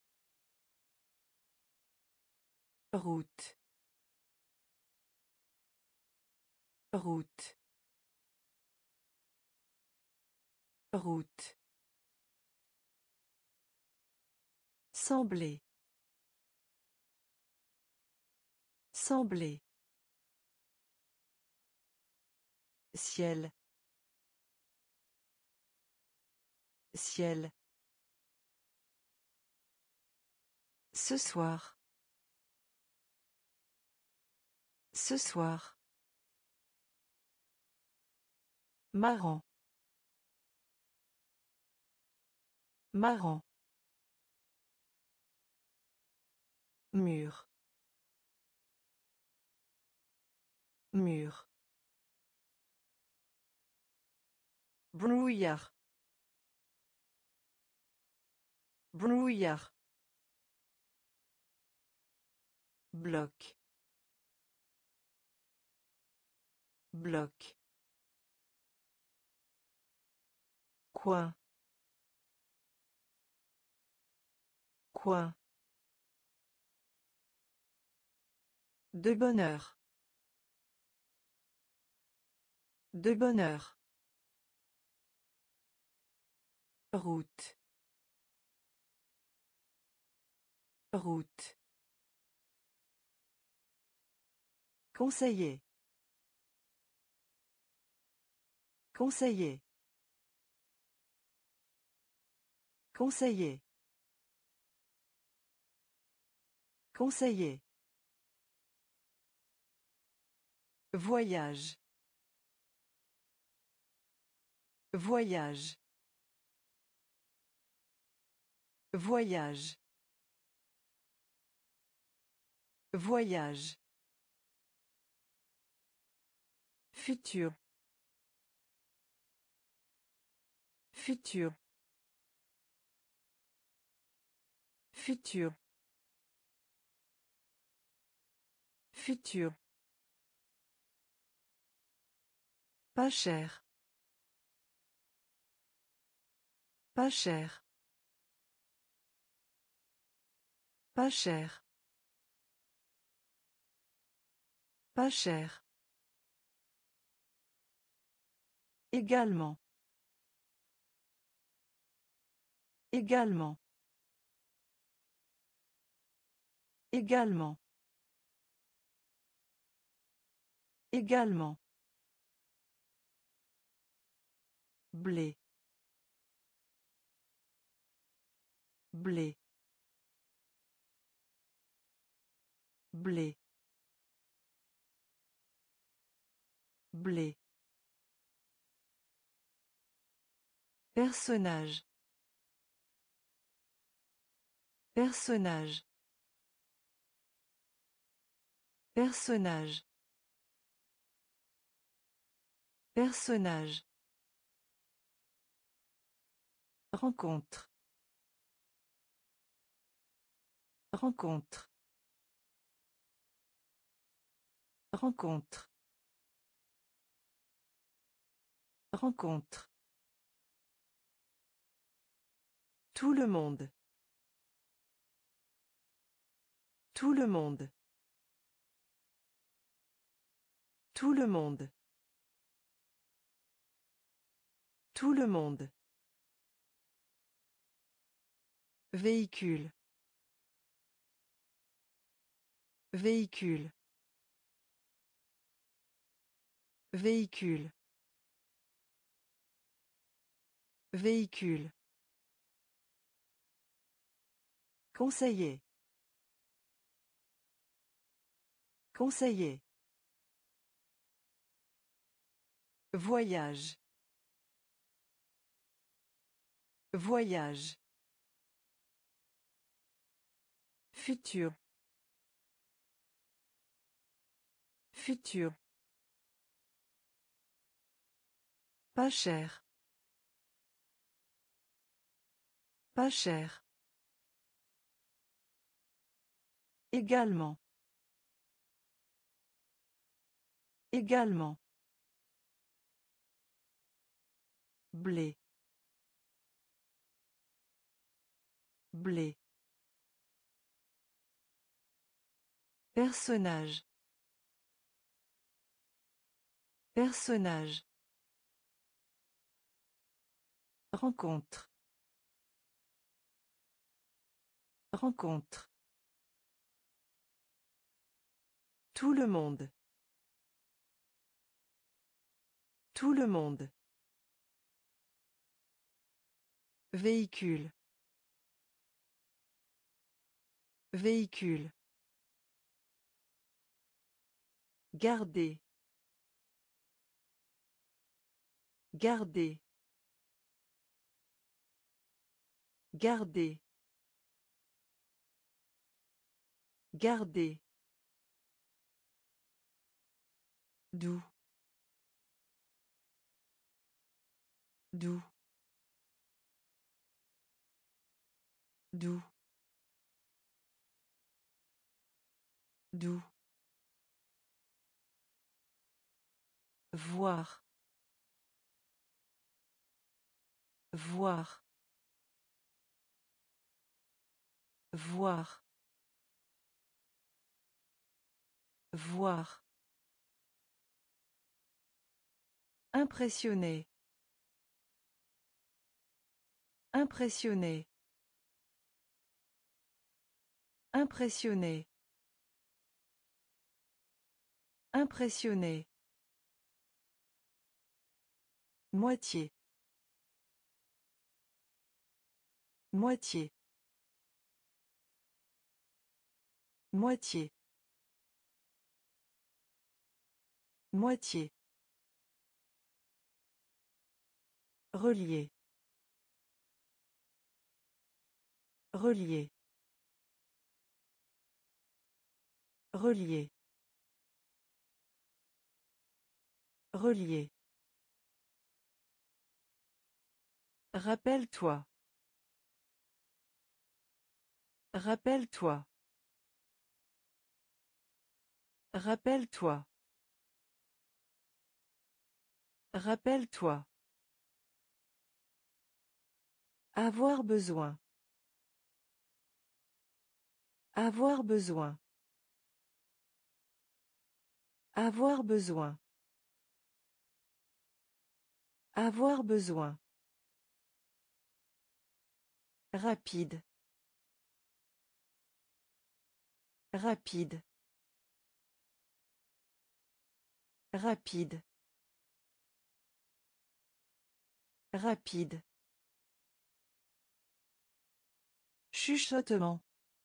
Route. Route. Route. Sembler. Sembler. Ciel. Ciel. Ce soir. Ce soir. Marrant. Marrant. Mur. Mur. Brouillard. Brouillard. Bloc. Bloc. Coin. Coin. De bonheur. De bonheur. Route. Route. Conseiller. Conseiller. Conseiller. Conseiller. Voyage. Voyage. Voyage. Voyage. Futur. Futur. Futur. Futur. Pas cher. Pas cher. Pas cher. Pas cher. Également. Également. Également. Également. Blé. Blé. Blé. Blé. Personnage. Personnage. Personnage. Personnage. Rencontre. Rencontre. Rencontre. Rencontre. Tout le monde. Tout le monde. Tout le monde. Tout le monde. Véhicule. Véhicule. Véhicule. Véhicule. Conseiller. Conseiller. Voyage. Voyage. Futur. Futur. Pas cher. Pas cher. Également. Également. Blé. Blé. Personnage. Personnage. Rencontre. Rencontre. Tout le monde. Tout le monde. Véhicule. Véhicule. Garder. Garder. Garder. Garder. Doux. Doux. Doux. Doux. Voir. Voir. Voir. Voir. Impressionné. Impressionné. Impressionné. Impressionné. Moitié. Moitié. Moitié. Moitié. Relier. Relier. Relier. Relier. Rappelle-toi. Rappelle-toi. Rappelle-toi. Rappelle-toi. Avoir besoin. Avoir besoin. Avoir besoin. Avoir besoin. Rapide. Rapide. Rapide. Rapide. Chuchotement.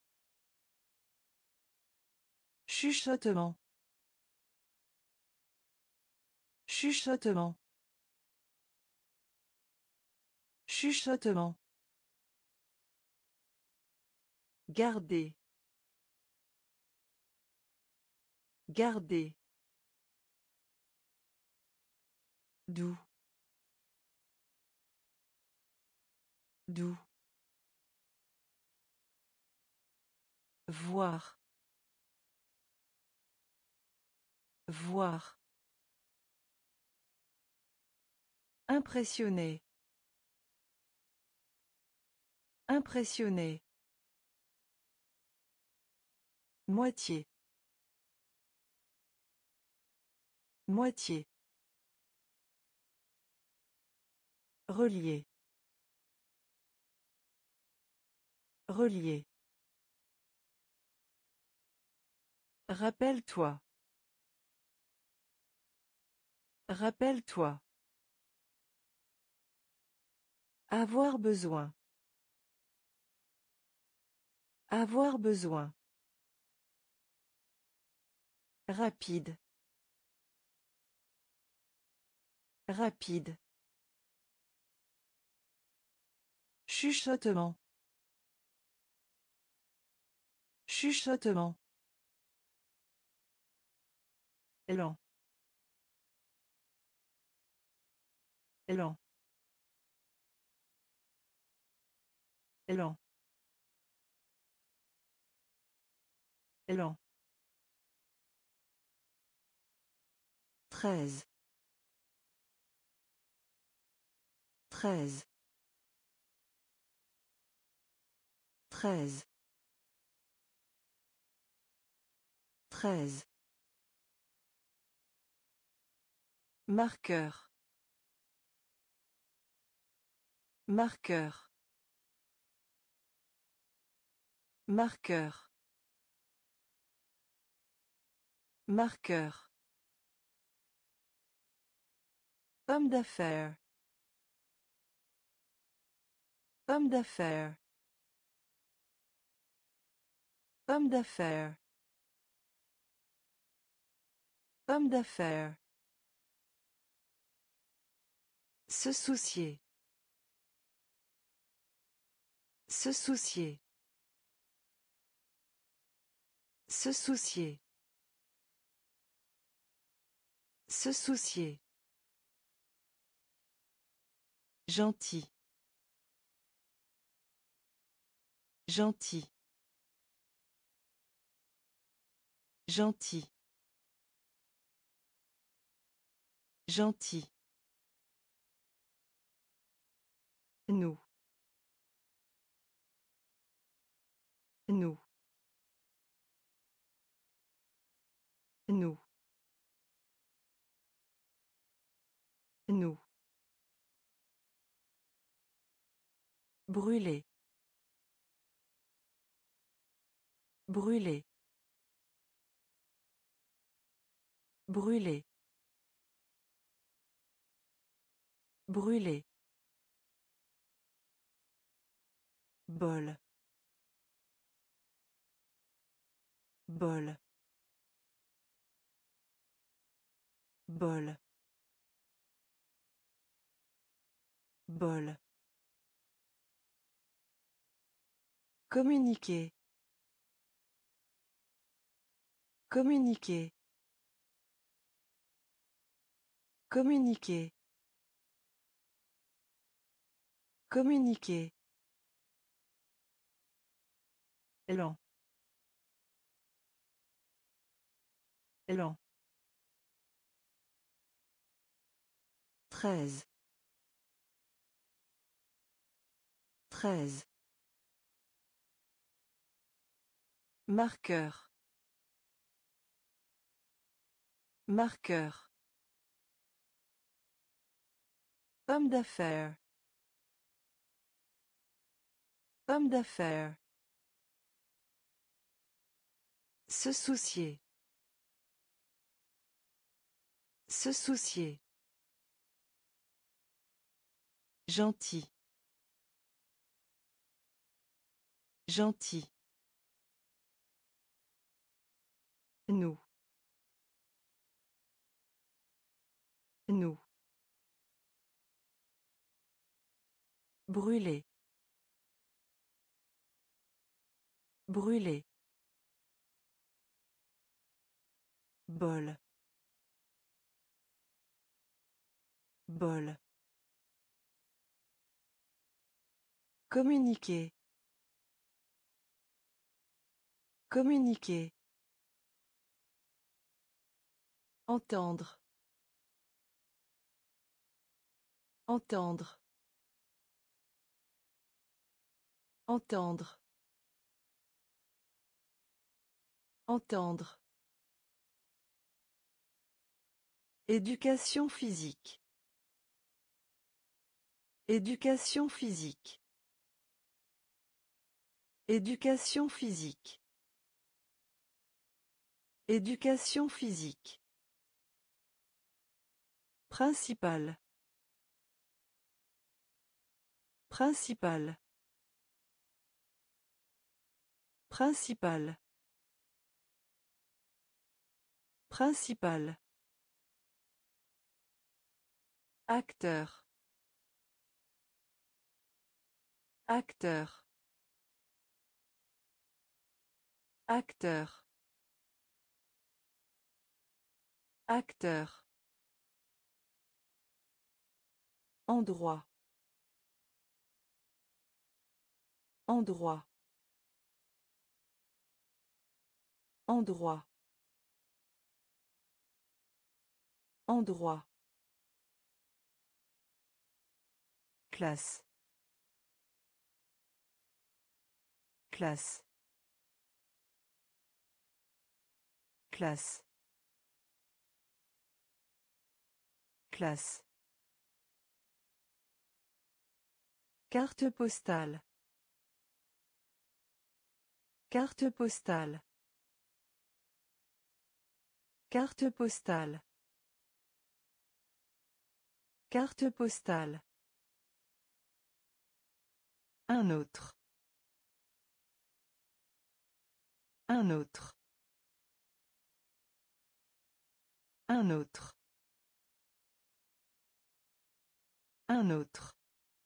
Chuchotement. Chuchotement. Chuchotement. Garder. Garder. Doux. Doux. Voir. Voir. Impressionné. Impressionné. Moitié. Moitié. Relier. Relier. Rappelle-toi. Rappelle-toi. Avoir besoin. Avoir besoin. Rapide. Rapide. Chuchotement. Chuchotement. Lent. Lent. Lent. Lent. 13. 13. 13. 13. Marqueur. Marqueur. Marqueur. Marqueur. Homme d'affaires. Homme d'affaires. Homme d'affaires. Homme d'affaires. Se soucier. Se soucier. Se soucier. Se soucier. Gentil. Gentil. Gentil. Gentil. Nous. Nous. Nous. Nous. Brûler. Brûler. Brûler. Brûler. Bol. Bol. Bol. Bol. Communiquer. Communiquer. Communiquer. Communiquer. Lent. Lent. 13. 13. Marqueur. Marqueur. Homme d'affaires. Homme d'affaires. Se soucier. Se soucier. Gentil. Gentil. Nous. Nous. Brûler. Brûler. Bol. Bol. Communiquer. Communiquer. Entendre. Entendre. Entendre. Entendre. Éducation physique. Éducation physique. Éducation physique. Éducation physique. Principal. Principal. Principal. Principal. Acteur. Acteur. Acteur. Acteur. Endroit. Endroit. Endroit. Endroit. Classe. Classe. Classe. Classe. Carte postale. Carte postale. Carte postale. Carte postale. Un autre. Un autre. Un autre. Un autre.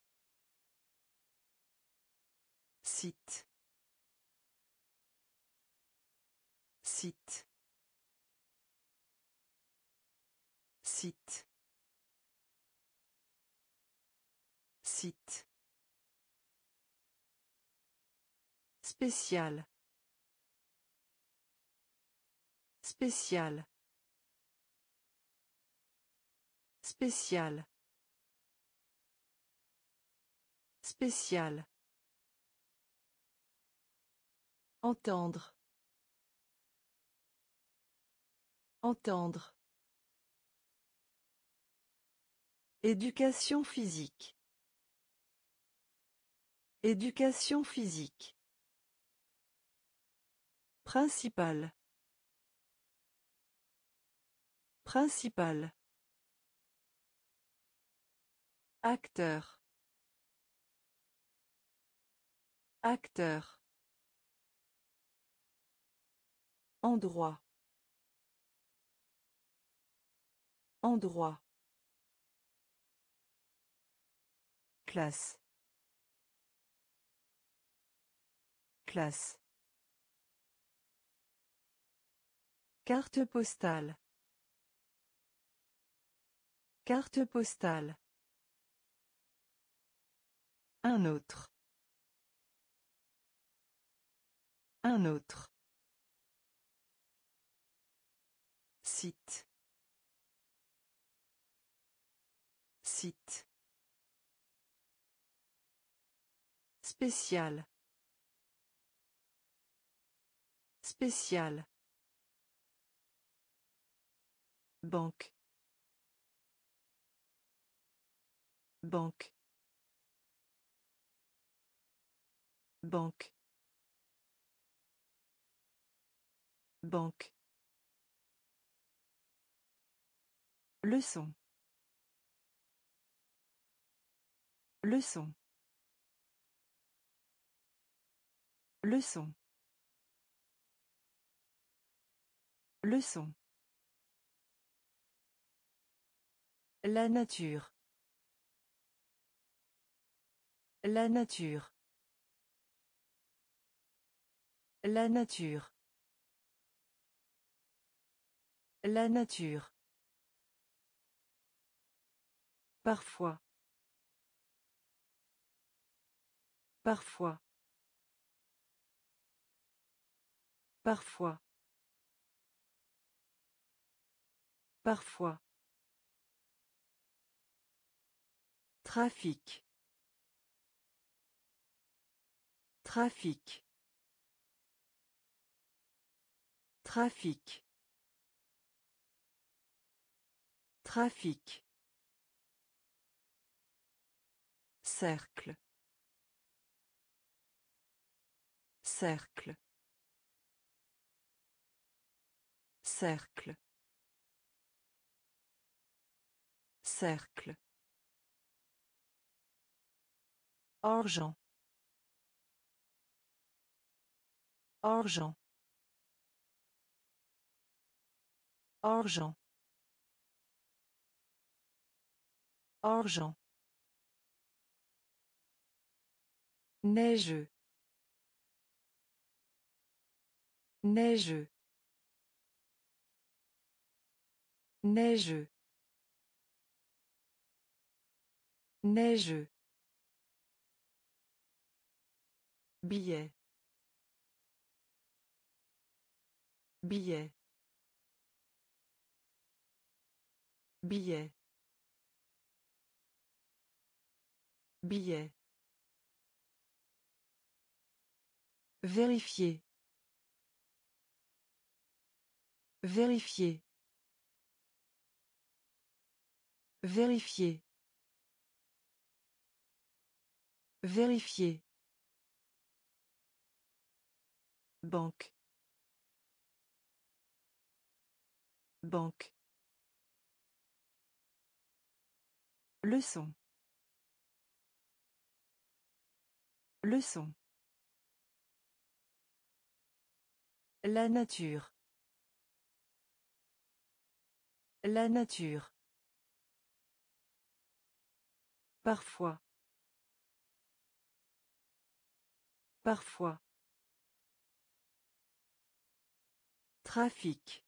Site. Site. Site. Site. Spécial. Spécial. Spécial. Spécial. Entendre. Entendre. Éducation physique. Éducation physique. Principal. Principal. Acteur. Acteur. Endroit. Endroit. Classe. Classe. Carte postale. Carte postale. Un autre. Un autre. Site. Site. Spécial. Spécial. Banque. Banque. Banque. Banque. Leçon. Leçon. Leçon. Leçon. La nature. La nature. La nature. La nature. Parfois. Parfois. Parfois. Parfois. Trafic. Trafic. Trafic. Trafic. Cercle. Cercle. Cercle. Cercle. Argent. Argent. Argent. Argent. Neigeux. Neigeux. Neigeux. Neigeux. Billet. Billet. Billet. Billet. Vérifier. Vérifier. Vérifier. Vérifier. Banque. Banque. Leçon. Leçon. La nature. La nature. Parfois. Parfois. Trafic.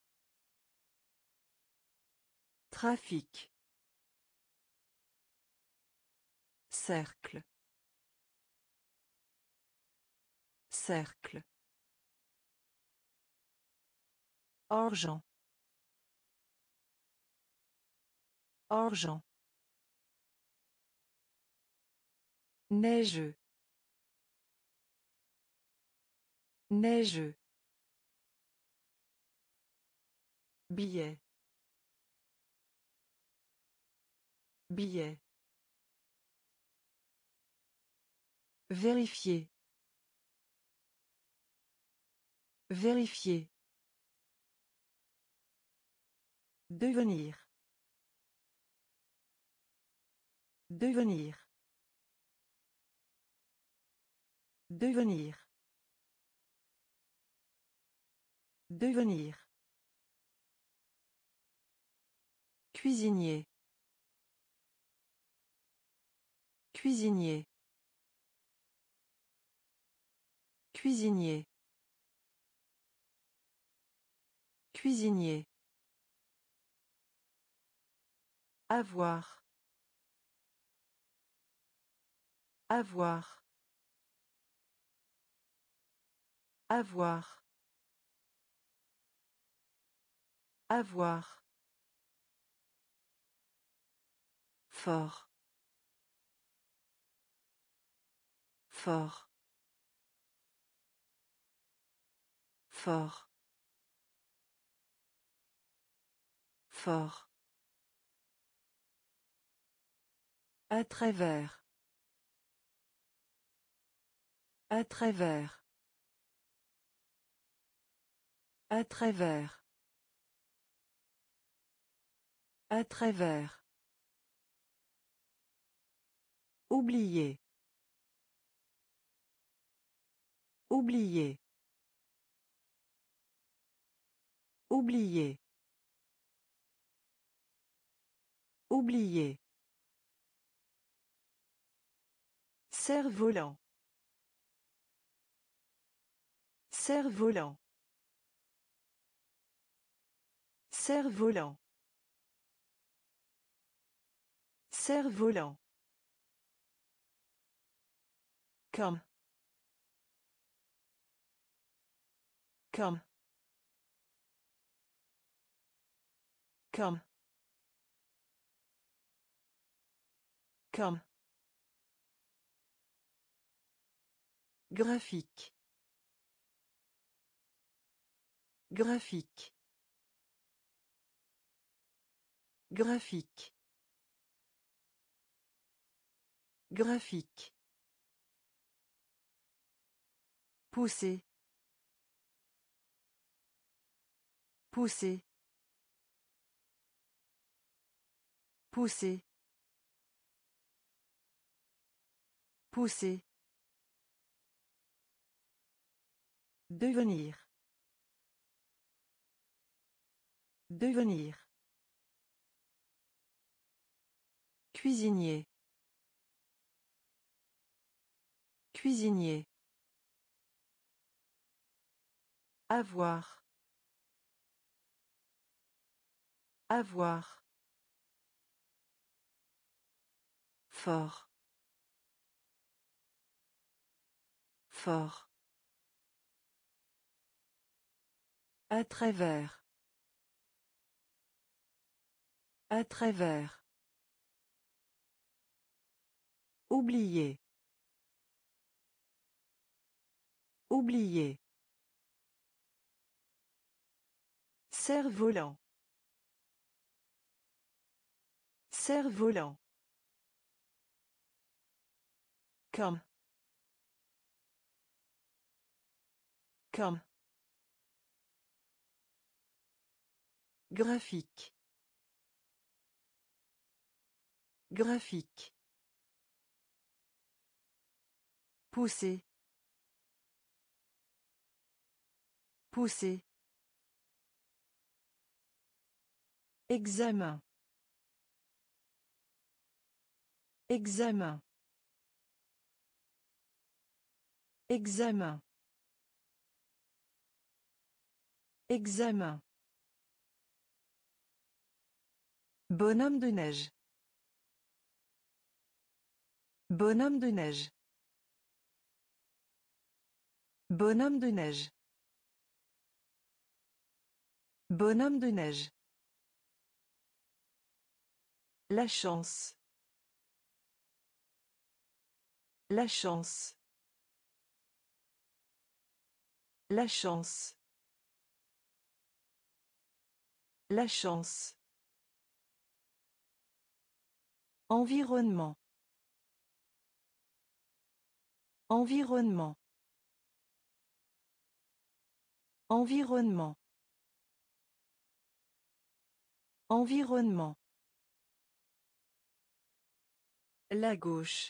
Trafic. Cercle. Cercle. Argent. Argent. Neigeux. Neigeux. Billet. Billet. Vérifier. Vérifier. Devenir. Devenir. Devenir. Devenir. Cuisinier. Cuisinier. Cuisinier. Cuisinier. Avoir. Avoir. Avoir. Avoir. Fort. Fort. Fort. Fort. À travers. À travers. À travers. À travers. Oublier. Oublier. Oublier. Oublier. Cerf-volant. Cerf-volant. Cerf-volant. Cerf-volant. Comme. Comme. Comme. Comme. Graphique. Graphique. Graphique. Graphique. Pousser. Pousser. Pousser. Pousser. Devenir. Devenir. Cuisinier. Cuisinier. Avoir. Avoir. Fort. Fort. À travers. À travers. Oublier. Oublier. Cerf-volant. Cerf-volant. Comme. Comme. Graphique. Graphique. Pousser. Pousser. Examen. Examen. Examen. Examen. Bonhomme de neige. Bonhomme de neige. Bonhomme de neige. Bonhomme de neige. La chance. La chance. La chance. La chance. Environnement. Environnement. Environnement. Environnement. La gauche.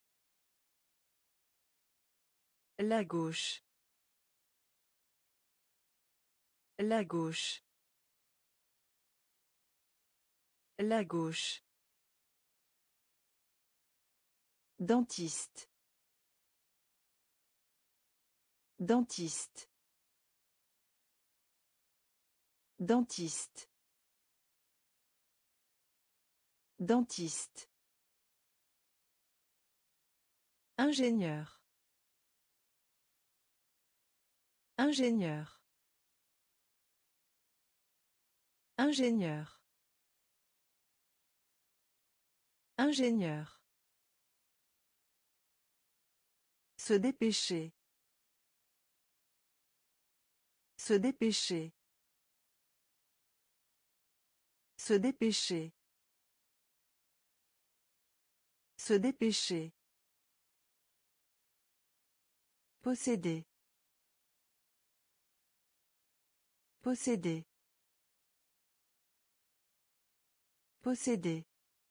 La gauche. La gauche. La gauche. Dentiste. Dentiste. Dentiste. Dentiste. Ingénieur. Ingénieur. Ingénieur. Ingénieur. Se dépêcher. Se dépêcher. Se dépêcher. Se dépêcher. Posséder. Posséder. Posséder.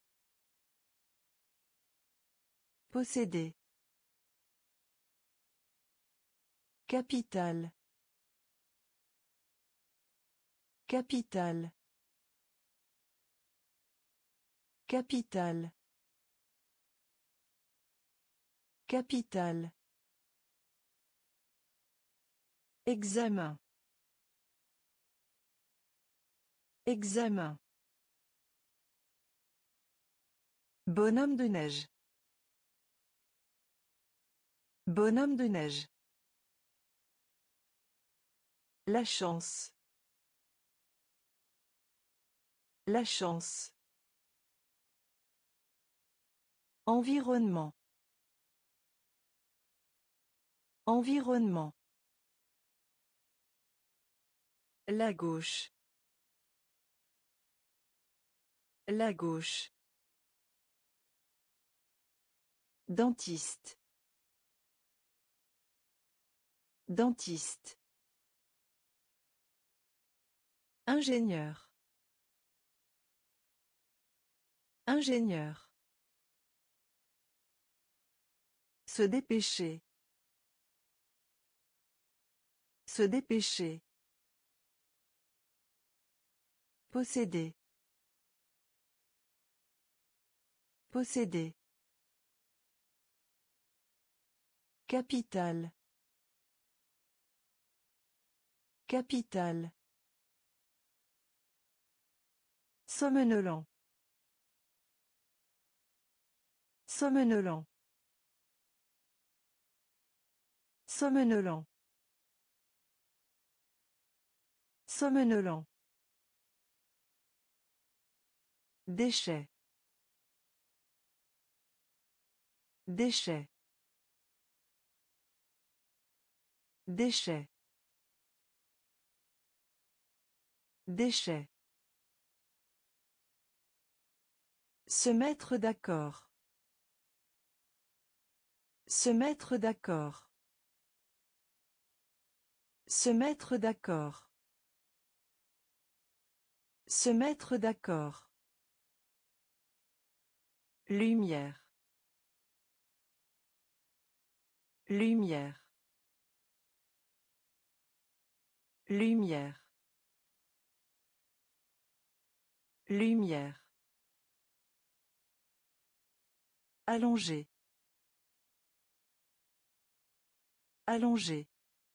Posséder. Capitale. Capitale. Capitale. Capitale. Examen. Examen. Bonhomme de neige. Bonhomme de neige. La chance. La chance. Environnement. Environnement. La gauche. La gauche. Dentiste. Dentiste. Ingénieur. Ingénieur. Se dépêcher. Se dépêcher. Posséder. Posséder. Capitale. Capitale. Somnolent. Somnolent. Somnolent. Somnolent. Déchet. Déchet. Déchet. Déchet. Se mettre d'accord. Se mettre d'accord. Se mettre d'accord. Se mettre d'accord. Lumière. Lumière. Lumière. Lumière. Allongé. Allongé.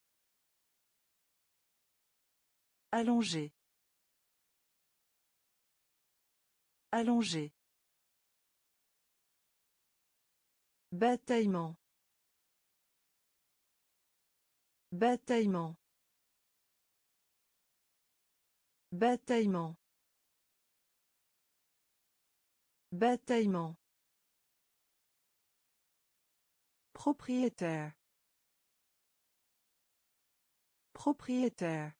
Allongé. Allongé. Bataillement. Bataillement. Bataillement. Bataillement. Propriétaire. Propriétaire.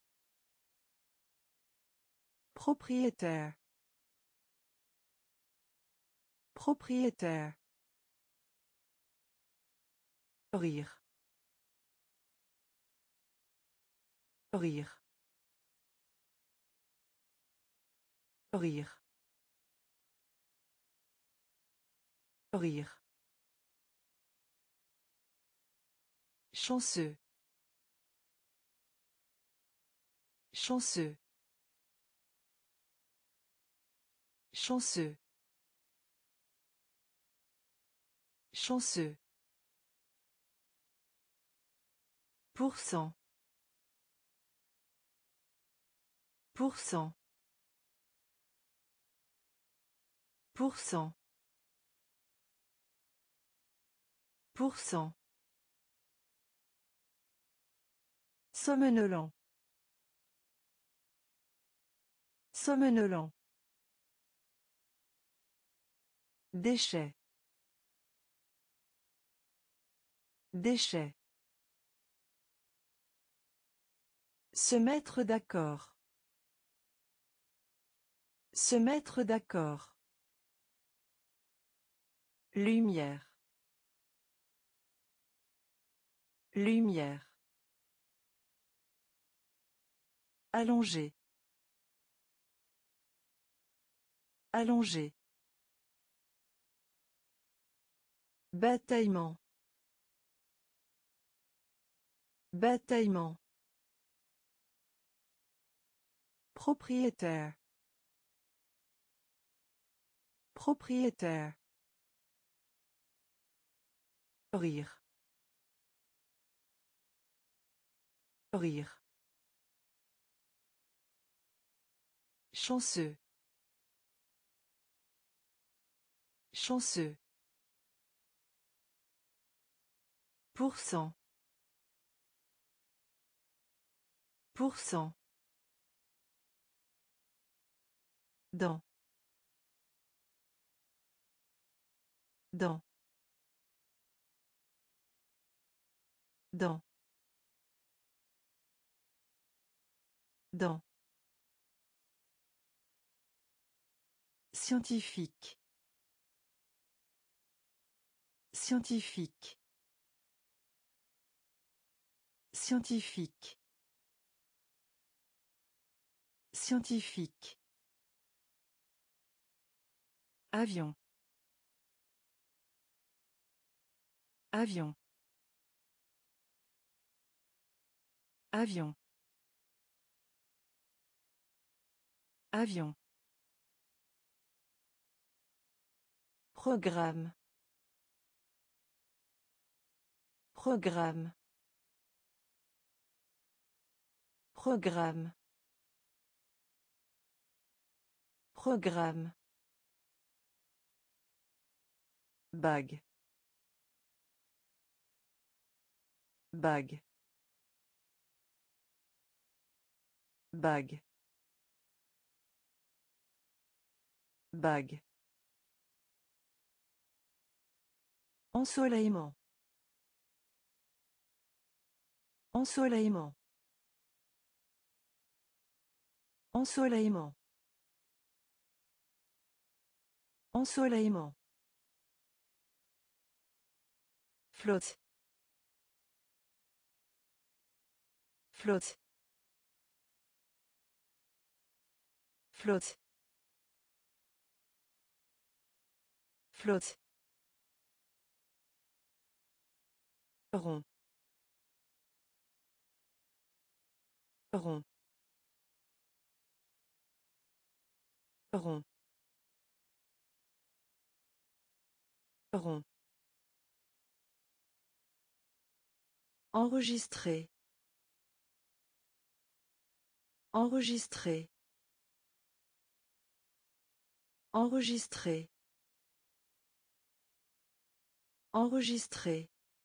Propriétaire. Propriétaire. Rire. Rire. Rire. Rire. Chanceux. Chanceux. Chanceux. Chanceux. Pourcent. Pourcent. Pourcent. Pourcent. Somnolent. Somnolent. Déchet. Déchet. Se mettre d'accord. Se mettre d'accord. Lumière. Lumière. Allongé. Allongé. Bataillement. Bataillement. Propriétaire. Propriétaire. Rire. Rire. Chanceux. Chanceux. Pourcent. Pourcent. Dans. Dans. Dans. Dans. Scientifique. Scientifique. Scientifique. Scientifique. Avion. Avion. Avion. Avion. Programme. Programme. Programme. Programme. Bague. Bague. Bague. Bague. Ensoleillement. Ensoleillement. Ensoleillement. Ensoleillement. Flotte. Flotte. Flotte. Flotte. Rond. Rond. Rond. rond, enregistrer, enregistrer, enregistrer, enregistrer,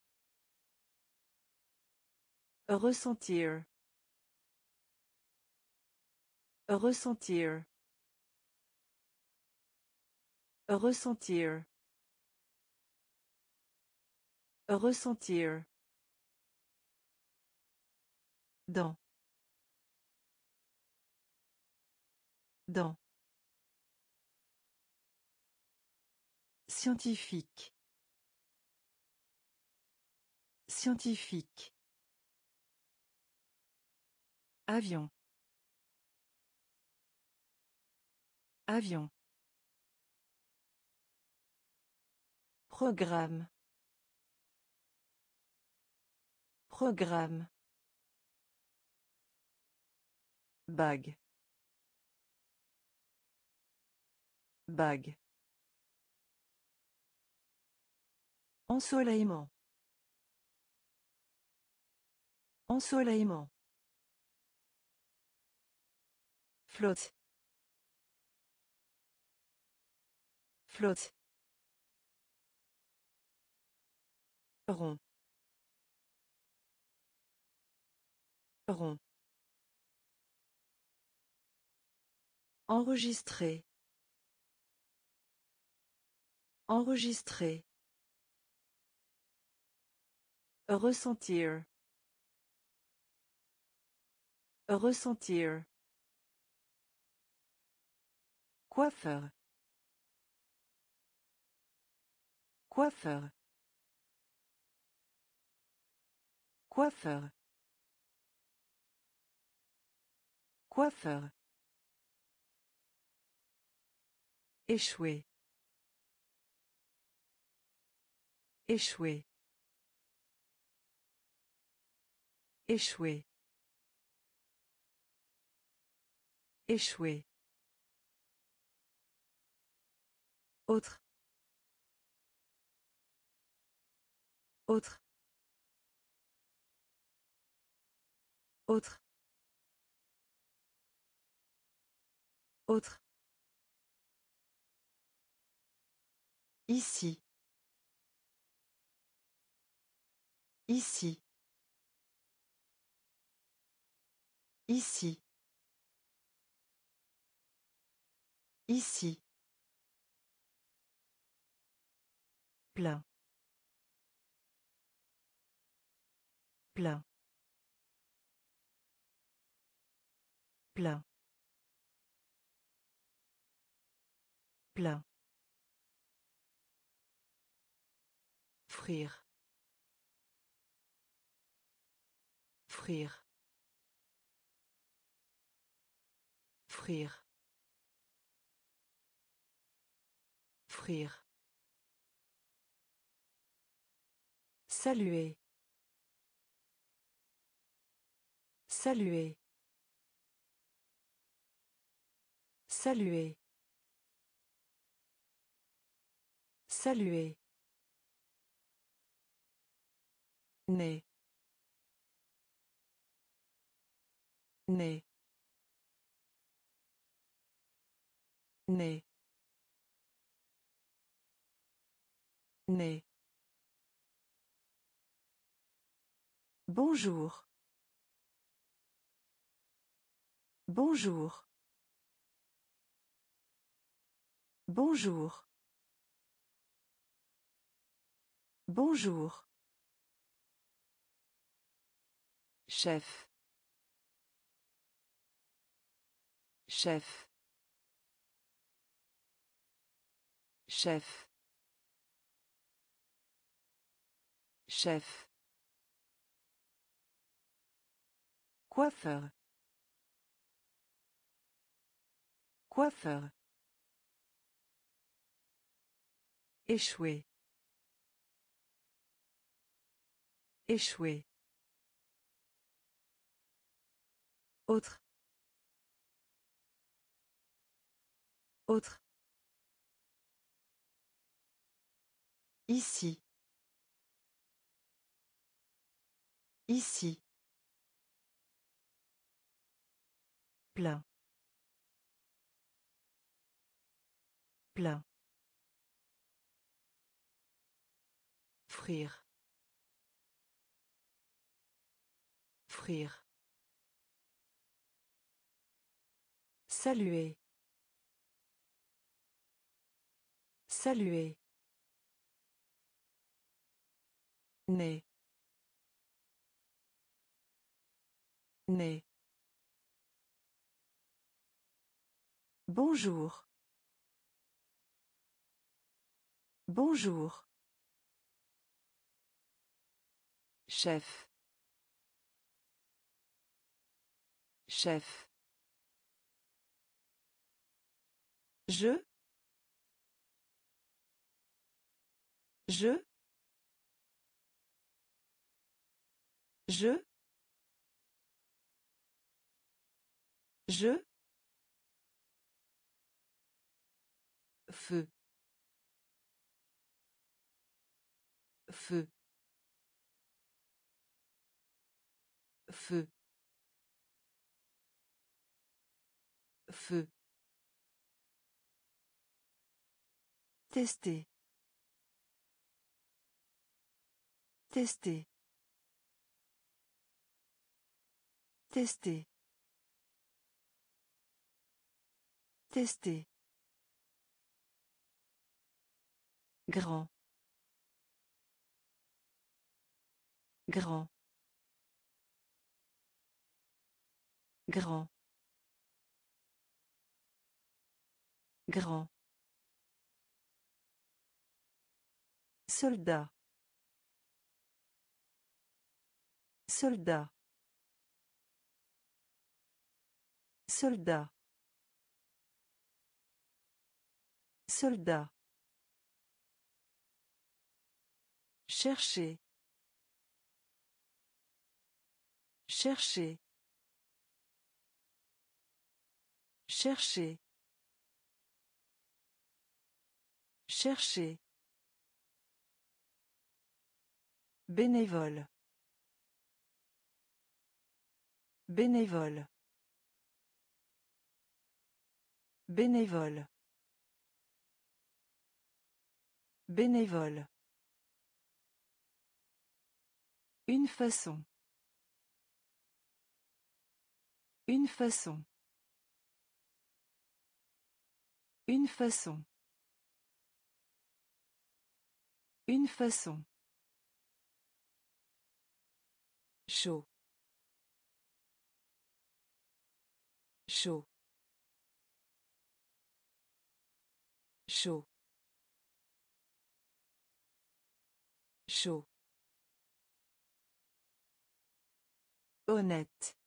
ressentir, ressentir, ressentir, ressentir, dans, dans, scientifique, scientifique, avion, avion, programme, programme, bague, bague, ensoleillement, ensoleillement, flotte, flotte, rond, rond, enregistrer, enregistrer, ressentir, ressentir, coiffeur, coiffeur, coiffeur, coiffeur, échouer, échouer, échouer, échouer, autre, autre, autre, autre, ici, ici, ici, ici, plein, plein, plein, plein, frire, frire, frire, frire, saluer, saluer, saluer, saluer, né, né, né, né, bonjour, bonjour, bonjour, bonjour, chef, chef, chef, chef, coiffeur, coiffeur, échouer, échouer, autre, autre, Ici. Ici. Plein. Plein. Frire. Frire. Saluer. Saluer. Né. Né. Bonjour. Bonjour. Chef. Chef. Je. Je. Je. Je. Feu. Feu. Feu. Feu. Tester. Tester. Tester. Tester. Grand. Grand. Grand. Grand. Soldat. Soldat. Soldat. Soldat. Chercher. Chercher. Chercher. Chercher. Bénévole. Bénévole. Bénévole. Bénévole. Une façon. Une façon. Une façon. Une façon. Chaud. Chaud. Chaud. Chaud. Honnête.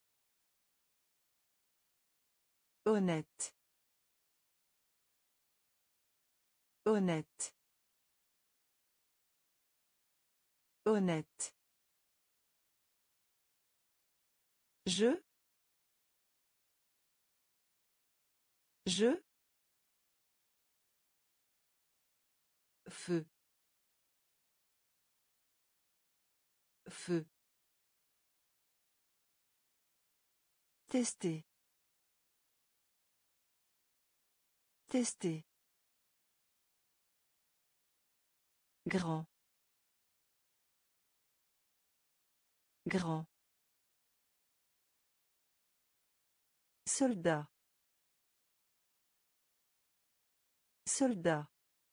Honnête. Honnête. Honnête. Je. Je. Feu. Feu. Tester. Tester. Grand. Grand. Soldat. Soldat.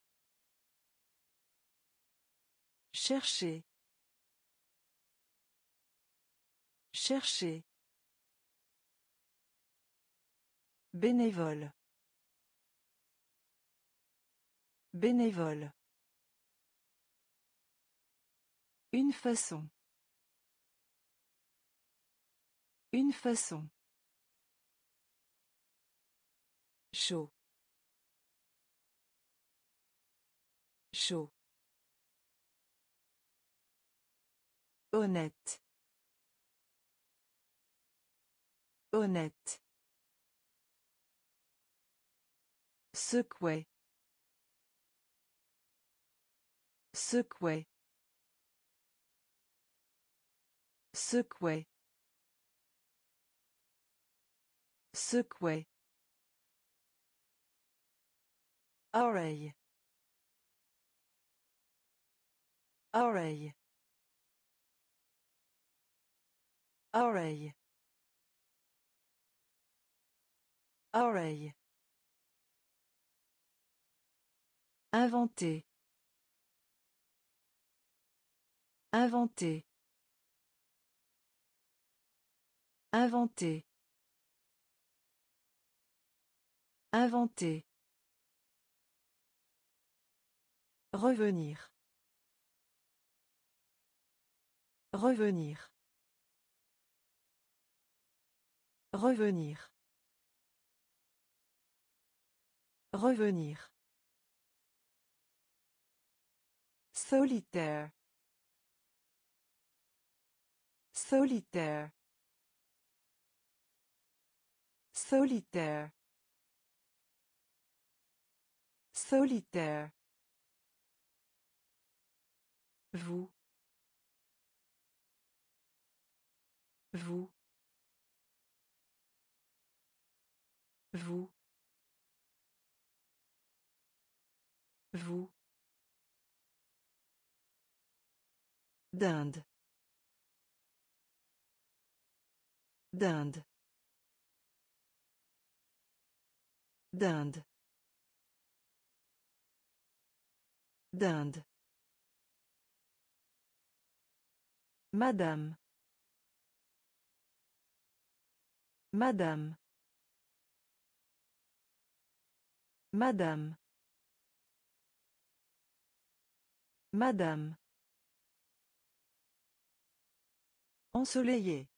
Chercher. Chercher. Bénévole. Bénévole. Une façon. Une façon. Chaud. Chaud. Honnête. Honnête. Secouer. Secouer. Secouer. Secouer. Oreille. Oreille. Oreille. Oreille. Inventer. Inventer. Inventer. Inventer. Revenir. Revenir. Revenir. Revenir. Solitaire. Solitaire. Solitaire. Solitaire. Vous. Vous. Vous. Vous. D'Inde. D'Inde. D'Inde. D'Inde. Madame. Madame. Madame. Madame. Ensoleillé.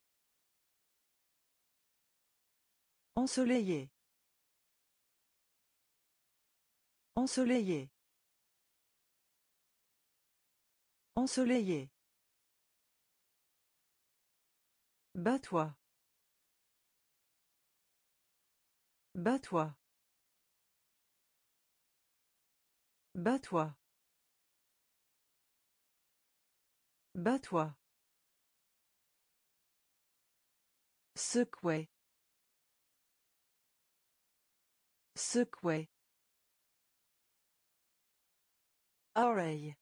Ensoleillé. Ensoleillé. Ensoleillé. Bats-toi. Bats-toi. Bats-toi. Bats-toi. Secouer. Secouer. Oreille.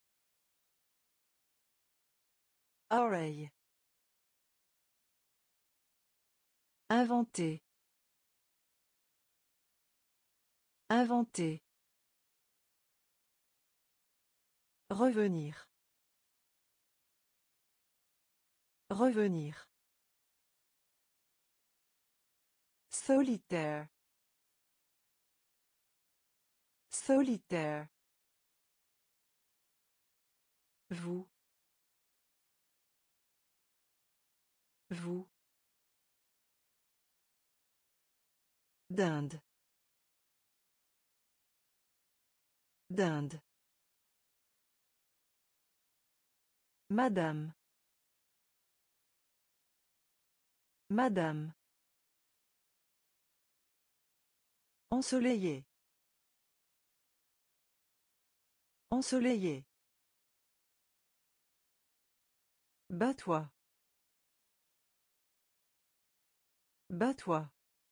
Oreille. Inventer. Inventer. Revenir. Revenir. Solitaire. Solitaire. Vous. Vous. D'Inde. D'Inde. Madame. Madame. Ensoleillé. Ensoleillé. Bats-toi. Bats-toi.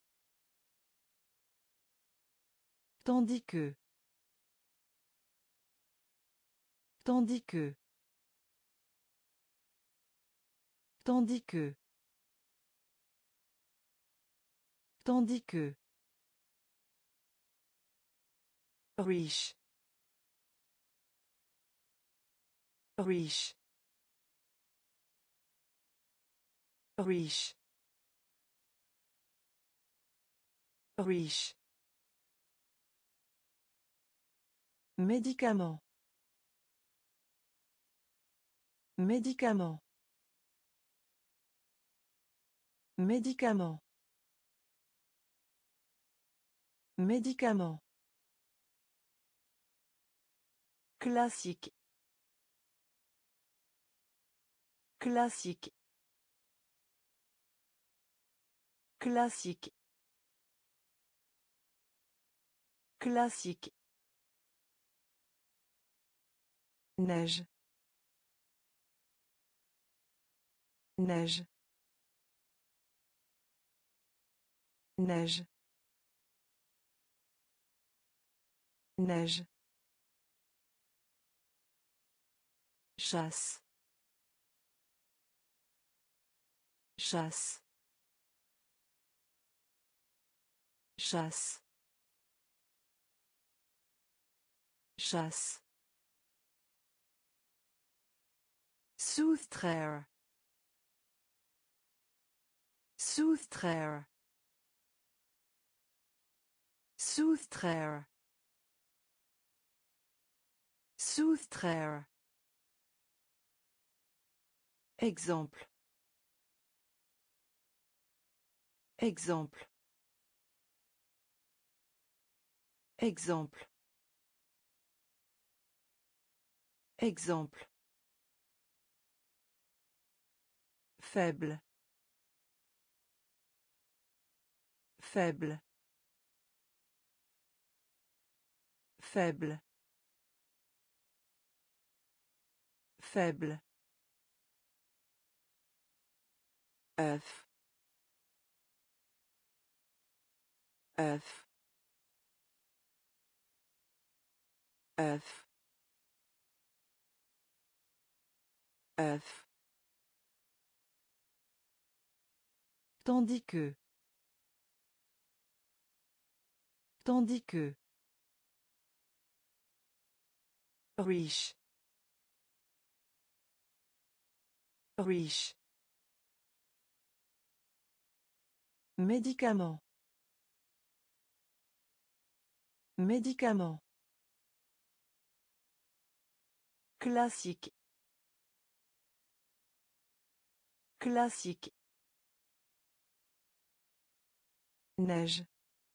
Tandis que. Tandis que. Tandis que. Tandis que. Riche. Riche. Riche. Riche. Médicament. Médicament. Médicament. Médicament. Classique. Classique. Classique. Classique. Neige. Neige. Neige. Neige. Chasse. Chasse. Chasse. Chasse. Soustraire. Soustraire. Soustraire. Soustraire. Exemple. Exemple. Exemple. Exemple. Faible. Faible. Faible. Faible. œuf. œuf. œuf. œuf. Tandis que. Tandis que. Riche. Riche. Médicament. Médicament. Classique. Classique. Neige.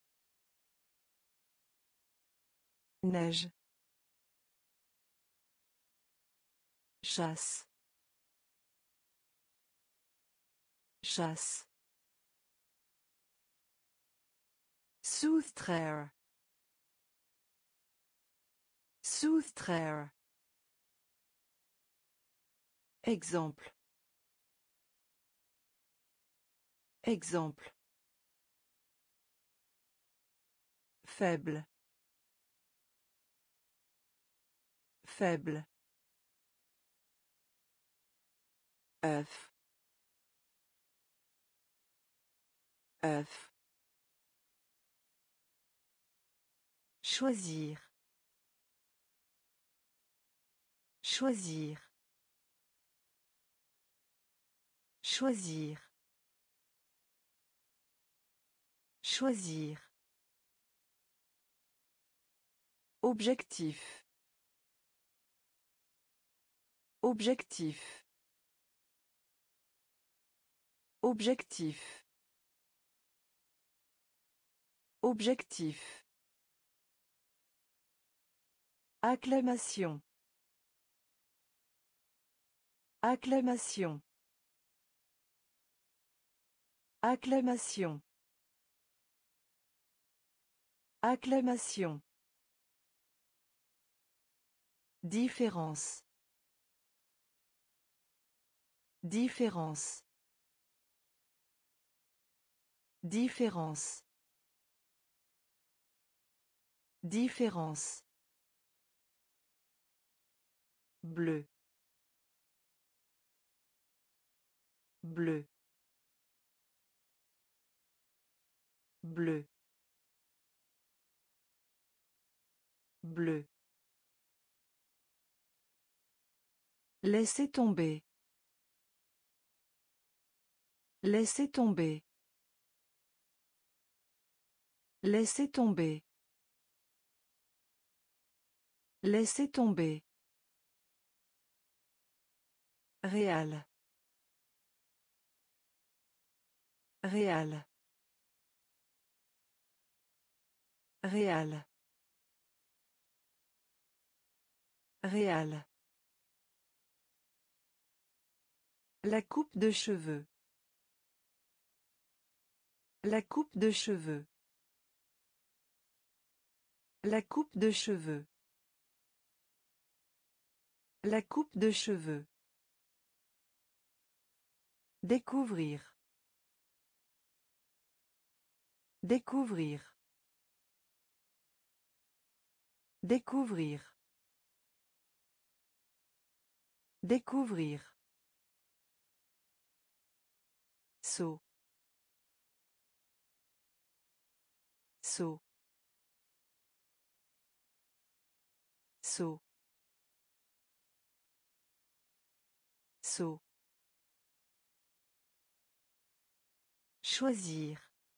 Neige. Chasse. Chasse. Soustraire. Soustraire. Exemple. Exemple. Faible. Faible. œuf. œuf. Choisir. Choisir. Choisir. Choisir. Objectif. Objectif. Objectif. Objectif. Acclamation. Acclamation. Acclamation. Acclamation. Différence. Différence. Différence. Différence. Bleu. Bleu. Bleu. Bleu. Laissez tomber. Laissez tomber. Laissez tomber. Laissez tomber. Réal. Réal. Réal. Réal. La coupe de cheveux. La coupe de cheveux. La coupe de cheveux. La coupe de cheveux. Découvrir. Découvrir. Découvrir. Découvrir. Saut. Saut. Saut. Saut. Choisir.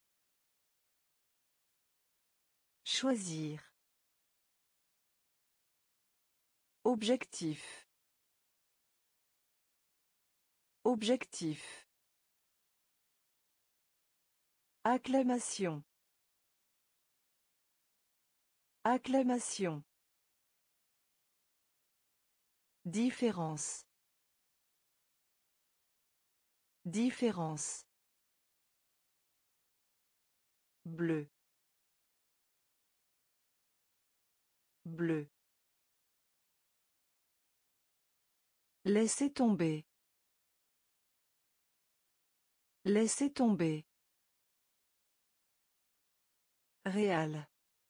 Choisir. Objectif. Objectif. Acclamation. Acclamation. Différence. Différence. Bleu. Bleu. Laissez tomber. Laissez tomber. Réal.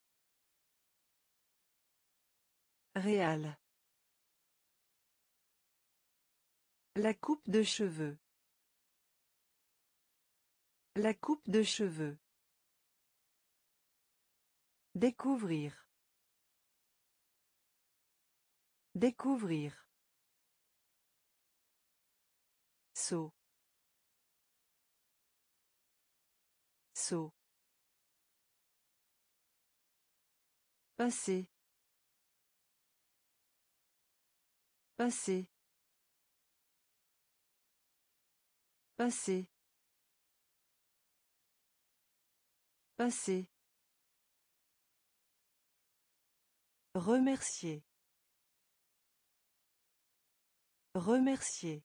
Réal. La coupe de cheveux. La coupe de cheveux. Découvrir. Découvrir. Saut. Saut. Passer. Passer. Passer. Passer. Remercier. Remercier.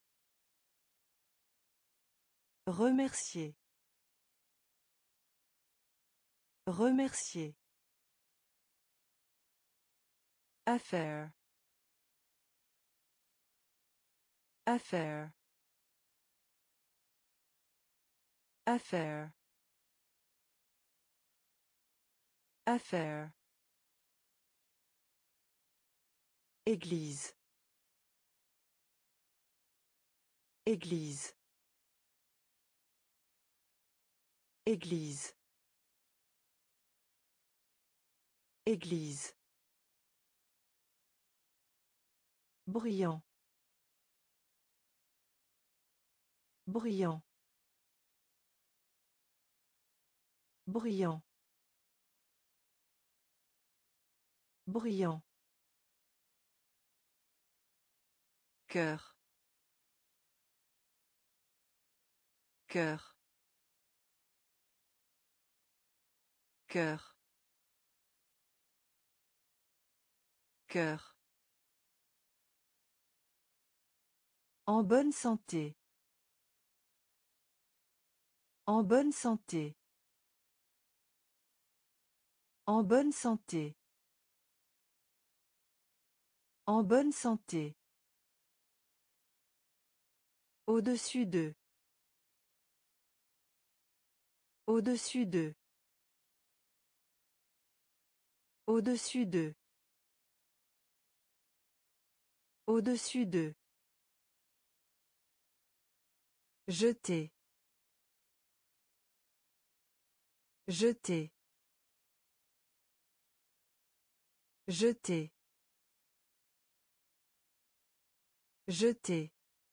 Remercier. Remercier. Affaire. Affaire. Affaire. Affaire. Église. Église. Église. Église. Bruyant. Bruyant. Bruyant. Bruyant. Cœur. Cœur. Cœur. Cœur. En bonne santé. En bonne santé. En bonne santé. En bonne santé. Au-dessus d'eux. Au-dessus d'eux. Au-dessus d'eux. Au-dessus d'eux. Jeter. Jeter. Jeter. Jeter.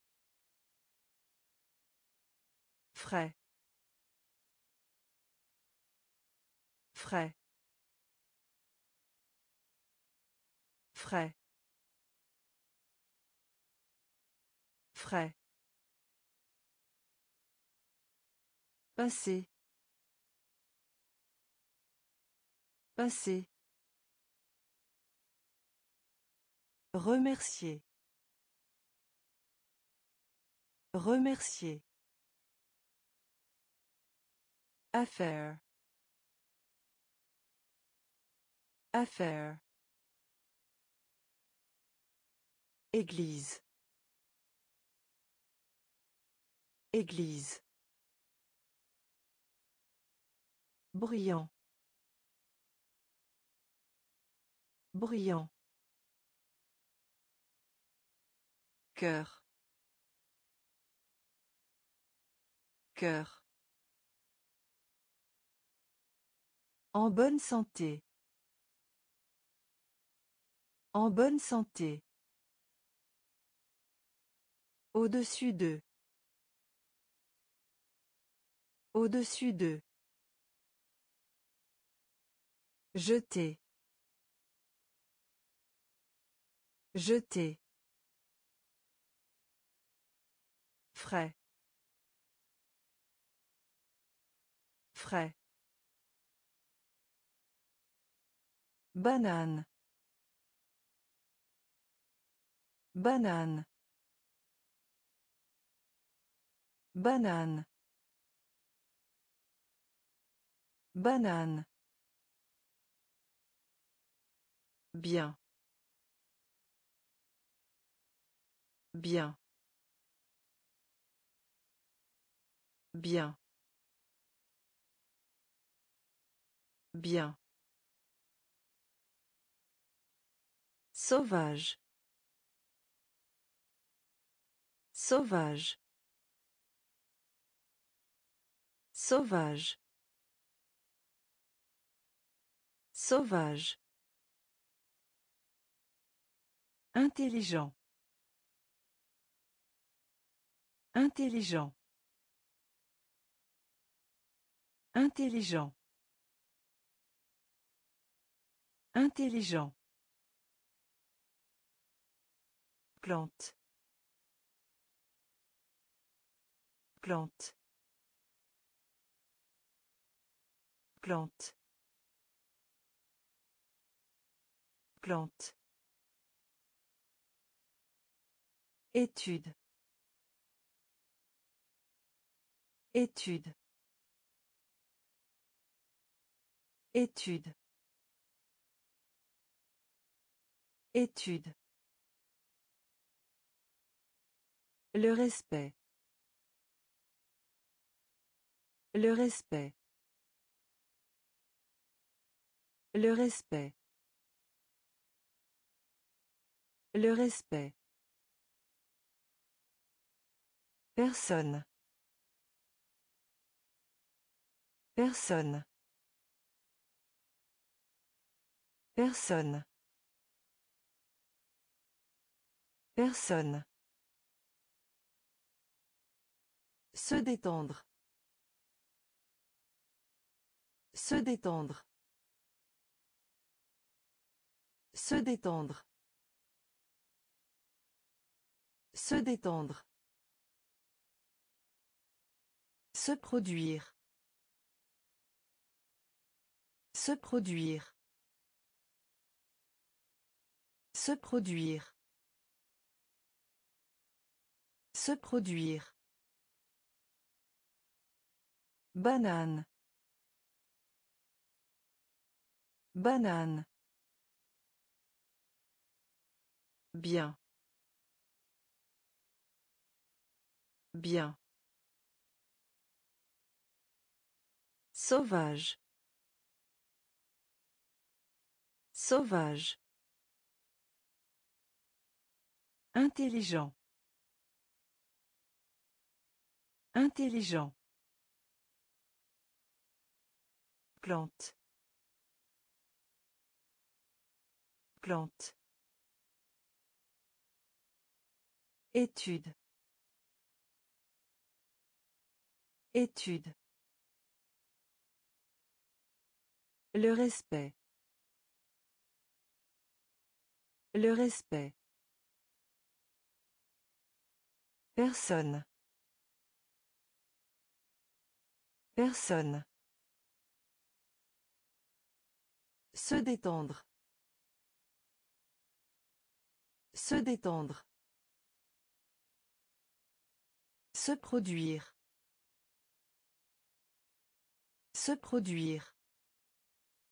Frais. Frais. Frais. Frais. Passer. Passer. Remercier. Remercier. Affaire. Affaire. Église. Église. Bruyant. Bruyant. Cœur. Cœur. En bonne santé. En bonne santé. Au-dessus d'eux. Au-dessus d'eux. Jeter. Jeter. Frais. Frais. Banane. Banane. Banane. Banane. Bien. Bien. Bien. Bien. Sauvage. Sauvage. Sauvage. Sauvage. Intelligent. Intelligent. Intelligent. Intelligent. Plante. Plante. Plante. Plante. Étude. Étude. Étude. Étude. Le respect. Le respect. Le respect. Le respect. Personne. Personne. Personne. Personne. Se détendre. Se détendre. Se détendre. Se détendre. Se produire. Se produire. Se produire. Se produire. Banane. Banane. Bien. Bien. Sauvage. Sauvage. Intelligent. Intelligent. Plante. Plante. Étude. Étude. Le respect. Le respect. Personne. Personne. Se détendre. Se détendre. Se produire. Se produire.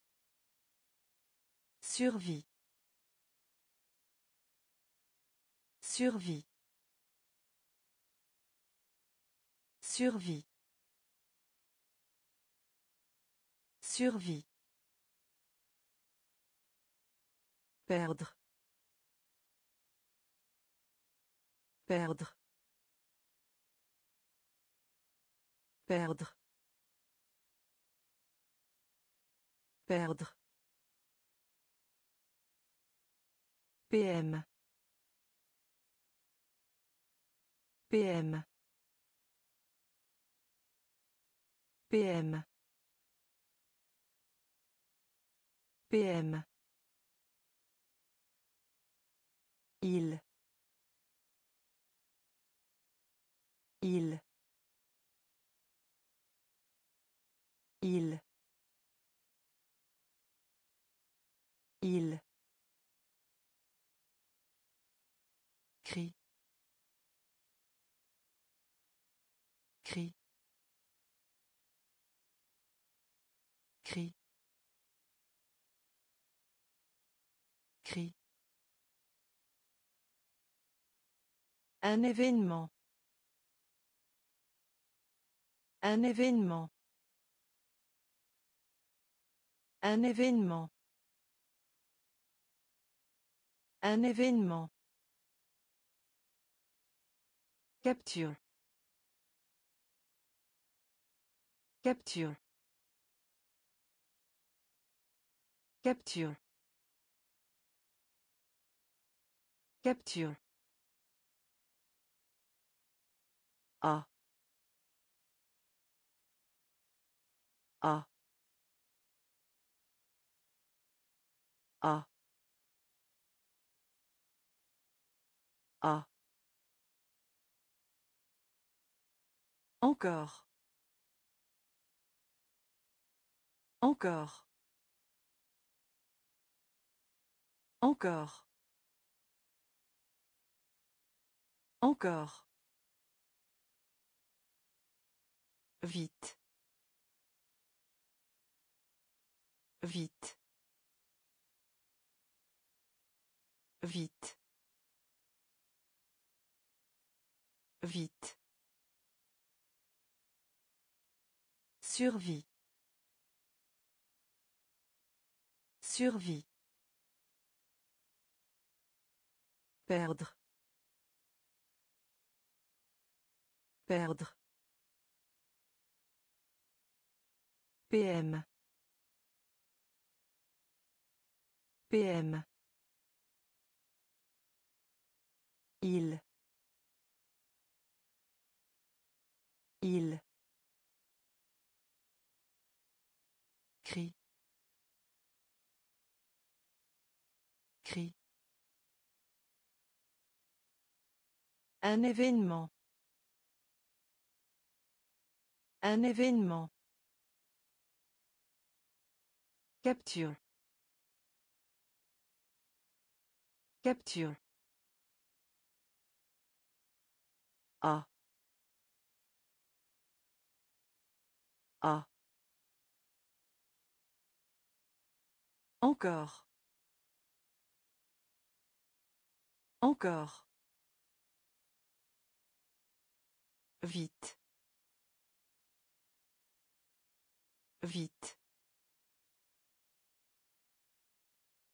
Survie. Survie. Survie. Survie. Perdre. Perdre. Perdre. Perdre. PM. PM. PM. PM. Il. Il. Il. Il. Cri. Cri. Cri. Cri. Un événement. Un événement. Un événement. Un événement. Capture. Capture. Capture. Capture. A. A. A. A. Encore. Encore. Encore. Encore. Vite. Vite. Vite. Vite. Survie. Survie. Perdre. Perdre. PM. PM. Il. Il. Cri. Cri. Un événement. Un événement. Capture. Capture. A. A. Encore. Encore. Vite. Vite.